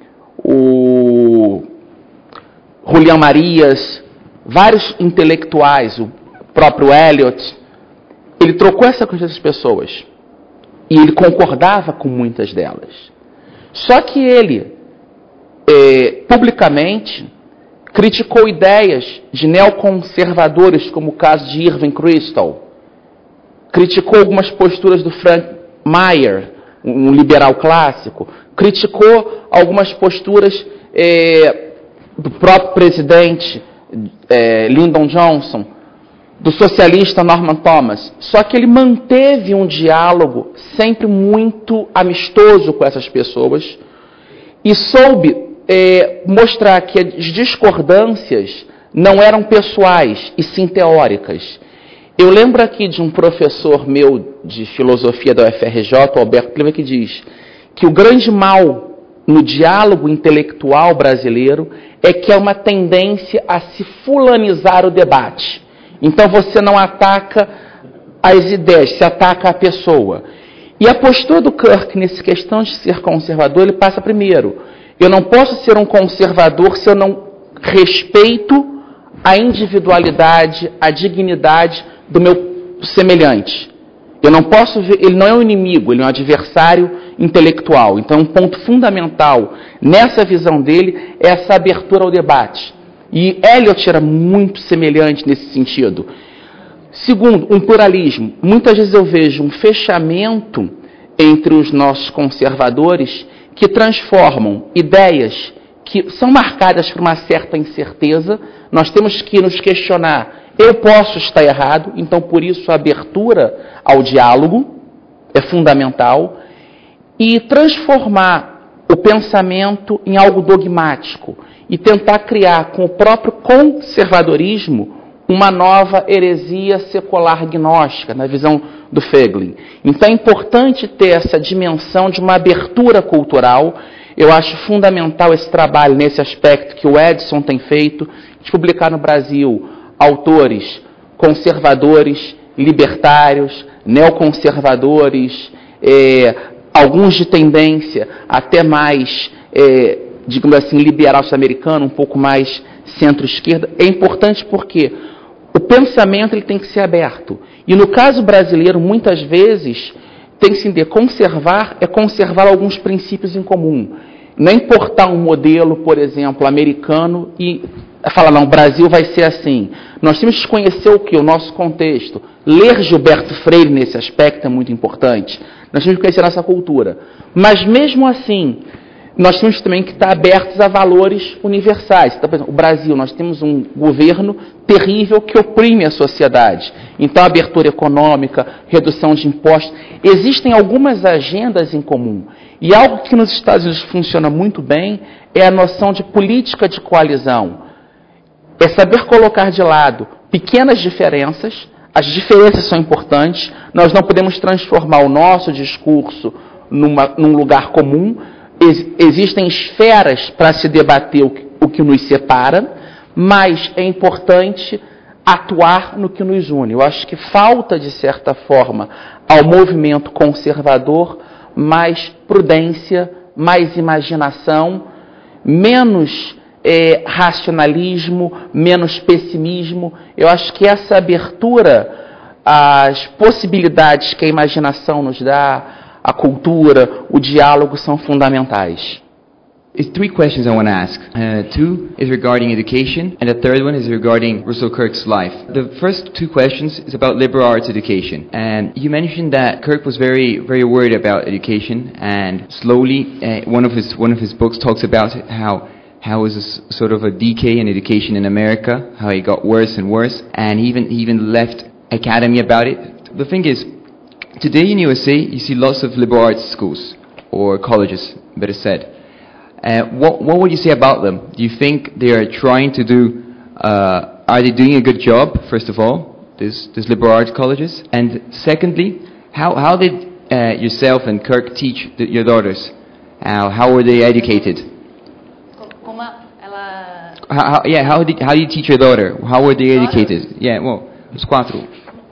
o Julián Marias, vários intelectuais, o próprio Eliot. Ele trocou essa com essas pessoas e ele concordava com muitas delas. Só que ele, é, publicamente, criticou ideias de neoconservadores, como o caso de Irving Kristol, criticou algumas posturas do Frank Meyer, um liberal clássico, criticou algumas posturas é, do próprio presidente É, Lyndon Johnson, do socialista Norman Thomas. Só que ele manteve um diálogo sempre muito amistoso com essas pessoas e soube é, mostrar que as discordâncias não eram pessoais e sim teóricas. Eu lembro aqui de um professor meu de filosofia da U F R J, o Alberto Clima, que diz que o grande mal no diálogo intelectual brasileiro é que é uma tendência a se fulanizar o debate. Então você não ataca as ideias, se ataca a pessoa. E a postura do Kirk nessa questão de ser conservador, ele passa primeiro. Eu não posso ser um conservador se eu não respeito a individualidade, a dignidade do meu semelhante. Eu não posso ver, ele não é um inimigo, ele é um adversário intelectual. Então, um ponto fundamental nessa visão dele é essa abertura ao debate. E Eliot era muito semelhante nesse sentido. Segundo, um pluralismo. Muitas vezes eu vejo um fechamento entre os nossos conservadores que transformam ideias que são marcadas por uma certa incerteza. Nós temos que nos questionar. Eu posso estar errado, então por isso a abertura ao diálogo é fundamental, e transformar o pensamento em algo dogmático e tentar criar com o próprio conservadorismo uma nova heresia secular gnóstica, na visão do Voegelin. Então é importante ter essa dimensão de uma abertura cultural. Eu acho fundamental esse trabalho nesse aspecto que o Edson tem feito, de publicar no Brasil autores conservadores, libertários, neoconservadores, é, alguns de tendência até mais, é, digamos assim, liberal sul-americano, um pouco mais centro-esquerda. É importante porque o pensamento ele tem que ser aberto. E no caso brasileiro, muitas vezes, tem que se entender, conservar é conservar alguns princípios em comum. Não é importar um modelo, por exemplo, americano e falar, não, o Brasil vai ser assim. Nós temos que conhecer o que? O nosso contexto. Ler Gilberto Freire nesse aspecto é muito importante. Nós temos que conhecer a nossa cultura. Mas mesmo assim, nós temos também que estar abertos a valores universais. Então, por exemplo, o Brasil, nós temos um governo terrível que oprime a sociedade. Então, abertura econômica, redução de impostos. Existem algumas agendas em comum. E algo que nos Estados Unidos funciona muito bem é a noção de política de coalizão. É saber colocar de lado pequenas diferenças. As diferenças são importantes. Nós não podemos transformar o nosso discurso numa, num lugar comum. ex existem esferas para se debater o que, o que nos separa, mas é importante atuar no que nos une. Eu acho que falta, de certa forma, ao movimento conservador mais prudência, mais imaginação, menos é, racionalismo, menos pessimismo. Eu acho que essa abertura às possibilidades que a imaginação nos dá, a cultura, o diálogo são fundamentais. It's three questions I want to ask. Uh, two is regarding education, and the third one is regarding Russell Kirk's life. The first two questions is about liberal arts education. And you mentioned that Kirk was very, very worried about education, and slowly, uh, one of his one of his books talks about how how it was a s sort of a decay in education in America, how it got worse and worse, and he even he even left academy about it. The thing is, today in U S A, you see lots of liberal arts schools or colleges, better said. Uh, what, what would you say about them? Do you think they are trying to do, uh, are they doing a good job, first of all, these, these liberal arts colleges? And secondly, how, how did uh, yourself and Kirk teach the, your daughters? How, how were they educated? Uma, ela... How, how, yeah, how did, how did you teach your daughter? How were they educated? Yeah, well, os quatro.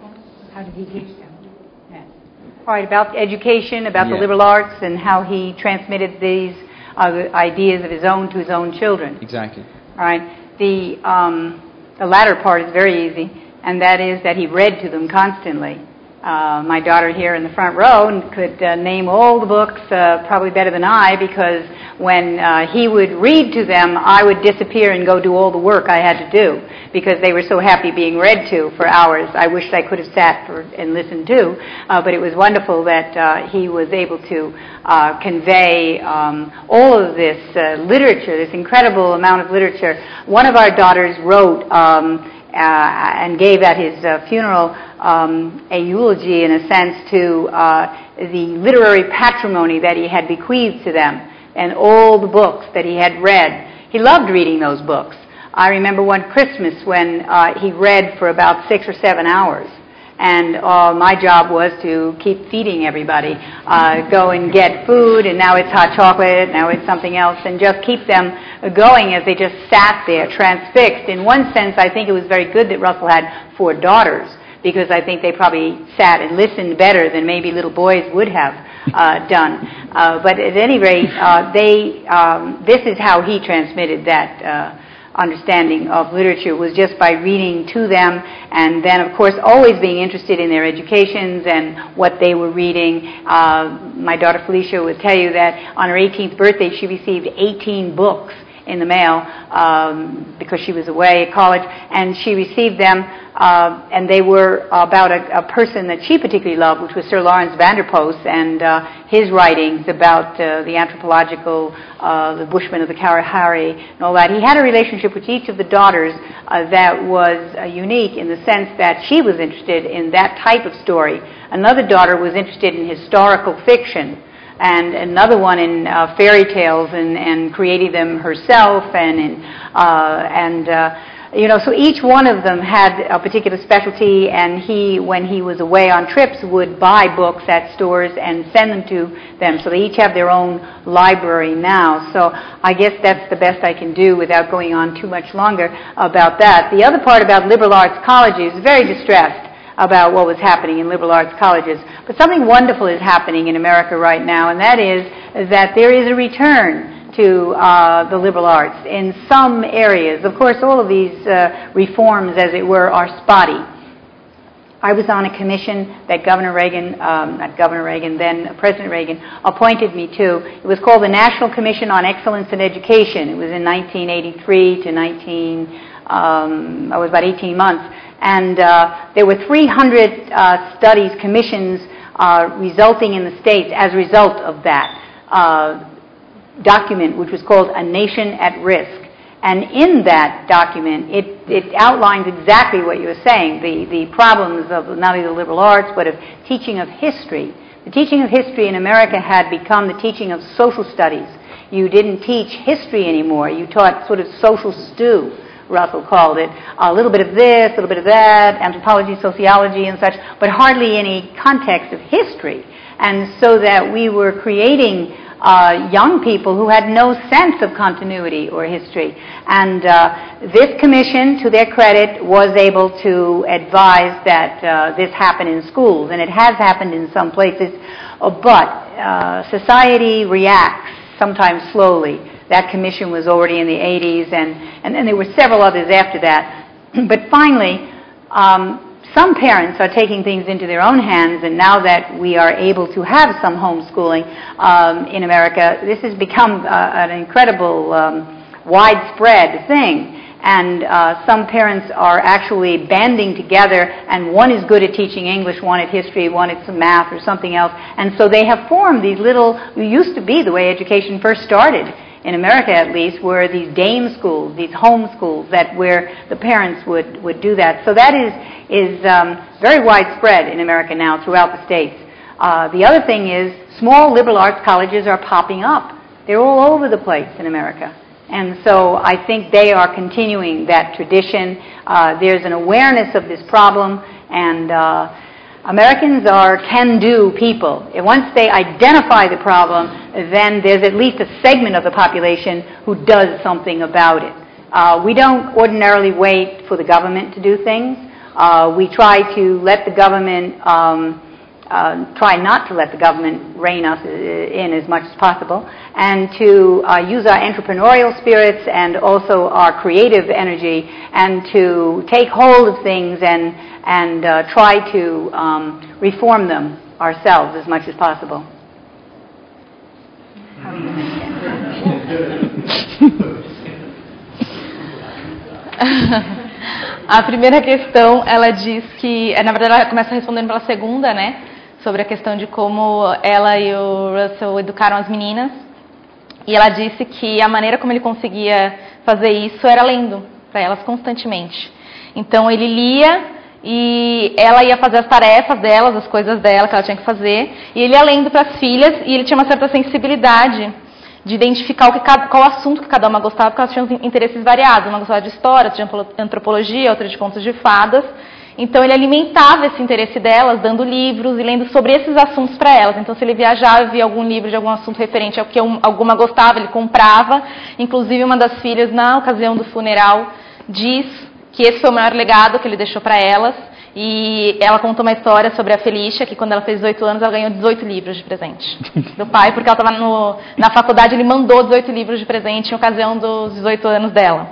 How did he teach them? Yeah. All right, about education, about Yeah. the liberal arts, and how he transmitted these uh, ideas of his own to his own children. Exactly. All right. The, um, the latter part is very easy, and that is that he read to them constantly. Uh, my daughter here in the front row could uh, name all the books uh, probably better than I, because when uh, he would read to them, I would disappear and go do all the work I had to do, because they were so happy being read to for hours. I wished I could have sat for, and listened to, uh, but it was wonderful that uh, he was able to uh, convey um, all of this uh, literature, this incredible amount of literature. One of our daughters wrote um, Uh, and gave at his uh, funeral um, a eulogy, in a sense, to uh, the literary patrimony that he had bequeathed to them and all the books that he had read. He loved reading those books. I remember one Christmas when uh, he read for about six or seven hours. And uh, my job was to keep feeding everybody, uh, go and get food, and now it's hot chocolate, now it's something else, and just keep them going as they just sat there, transfixed. In one sense, I think it was very good that Russell had four daughters, because I think they probably sat and listened better than maybe little boys would have uh, done. Uh, but at any rate, uh, they, um, this is how he transmitted that uh, understanding of literature, was just by reading to them, and then of course always being interested in their educations and what they were reading. Uh, my daughter Felicia would tell you that on her eighteenth birthday she received eighteen books in the mail um, because she was away at college, and she received them uh, and they were about a, a person that she particularly loved, which was Sir Lawrence Vanderpost, and uh, his writings about uh, the anthropological, uh, the Bushmen of the Kalahari and all that. He had a relationship with each of the daughters uh, that was uh, unique, in the sense that she was interested in that type of story. Another daughter was interested in historical fiction, and another one in uh, fairy tales, and, and created them herself, and in, uh, and uh, you know, so each one of them had a particular specialty, and he, when he was away on trips, would buy books at stores and send them to them. So they each have their own library now. So I guess that's the best I can do without going on too much longer about that. The other part about liberal arts colleges is very distressed about what was happening in liberal arts colleges. But something wonderful is happening in America right now, and that is that there is a return to uh, the liberal arts in some areas. Of course, all of these uh, reforms, as it were, are spotty. I was on a commission that Governor Reagan, um, not Governor Reagan, then President Reagan, appointed me to. It was called the National Commission on Excellence in Education. It was in nineteen eighty-three to nineteen, um, I was about eighteen months. And uh, there were three hundred uh, studies, commissions, uh, resulting in the states as a result of that uh, document, which was called A Nation at Risk. And in that document, it, it outlines exactly what you were saying, the, the problems of not only the liberal arts, but of teaching of history. The teaching of history in America had become the teaching of social studies. You didn't teach history anymore. You taught sort of social stew, Russell called it. A little bit of this, a little bit of that, anthropology, sociology, and such, but hardly any context of history. And so that we were creating uh, young people who had no sense of continuity or history. And uh, this commission, to their credit, was able to advise that uh, this happened in schools, and it has happened in some places, uh, but uh, society reacts sometimes slowly. That commission was already in the eighties, and, and then there were several others after that. But finally, um, some parents are taking things into their own hands, and now that we are able to have some homeschooling um, in America, this has become uh, an incredible um, widespread thing. And uh, some parents are actually banding together, and one is good at teaching English, one at history, one at some math or something else. And so they have formed these little, it used to be the way education first started, in America at least, were these dame schools, these home schools, that where the parents would, would do that. So that is, is um, very widespread in America now throughout the states. Uh, the other thing is small liberal arts colleges are popping up. They're all over the place in America. And so I think they are continuing that tradition. Uh, there's an awareness of this problem, and uh, Americans are can-do people. And once they identify the problem, then there's at least a segment of the population who does something about it. Uh, we don't ordinarily wait for the government to do things. Uh, we try to let the government, um, uh, try not to let the government rein us in as much as possible, and to uh, use our entrepreneurial spirits and also our creative energy, and to take hold of things and and uh, try to um, reform them ourselves as much as possible. How are you going to A primeira questão, ela diz que, na verdade, ela começa respondendo pela segunda, né, sobre a questão de como ela e o Russell educaram as meninas. E ela disse que a maneira como ele conseguia fazer isso era lendo para elas constantemente. Então ele lia e ela ia fazer as tarefas delas, as coisas dela que ela tinha que fazer, e ele ia lendo para as filhas, e ele tinha uma certa sensibilidade de identificar o que cada, qual assunto que cada uma gostava, porque elas tinham interesses variados. Uma gostava de história, outra de antropologia, outra de contos de fadas. Então ele alimentava esse interesse delas, dando livros e lendo sobre esses assuntos para elas. Então se ele viajava e via algum livro de algum assunto referente ao que um, alguma gostava, ele comprava. Inclusive uma das filhas, na ocasião do funeral, diz que esse foi o maior legado que ele deixou para elas. E ela contou uma história sobre a Felícia, que quando ela fez dezoito anos, ela ganhou dezoito livros de presente do pai, porque ela estava na faculdade, ele mandou dezoito livros de presente em ocasião dos dezoito anos dela.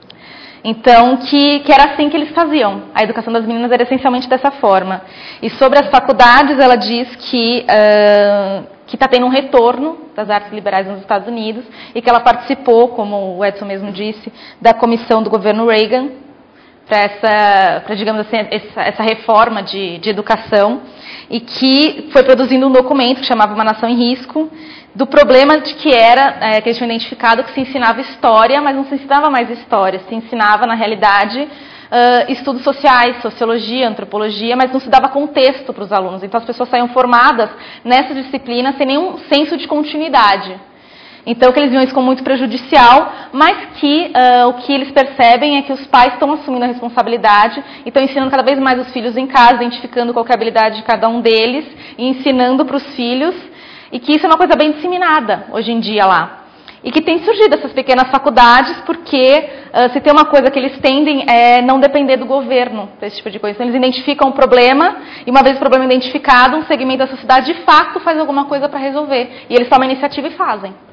Então, que, que era assim que eles faziam. A educação das meninas era essencialmente dessa forma. E sobre as faculdades, ela diz que uh, que está tendo um retorno das artes liberais nos Estados Unidos, e que ela participou, como o Edson mesmo disse, da comissão do governo Reagan, para essa, para, digamos assim, essa, essa reforma de, de educação, e que foi produzindo um documento que chamava Uma Nação em Risco, do problema de que era, é, que eles tinham identificado que se ensinava história, mas não se ensinava mais história, se ensinava, na realidade, uh, estudos sociais, sociologia, antropologia, mas não se dava contexto para os alunos. Então as pessoas saíam formadas nessa disciplina sem nenhum senso de continuidade. Então, que eles viam isso como muito prejudicial, mas que uh, o que eles percebem é que os pais estão assumindo a responsabilidade e estão ensinando cada vez mais os filhos em casa, identificando qual que é a habilidade de cada um deles e ensinando para os filhos, e que isso é uma coisa bem disseminada hoje em dia lá. E que tem surgido essas pequenas faculdades, porque uh, se tem uma coisa que eles tendem é não depender do governo para esse tipo de coisa. Então, eles identificam o problema, e uma vez o problema identificado, um segmento da sociedade de fato faz alguma coisa para resolver. E eles tomam a iniciativa e fazem.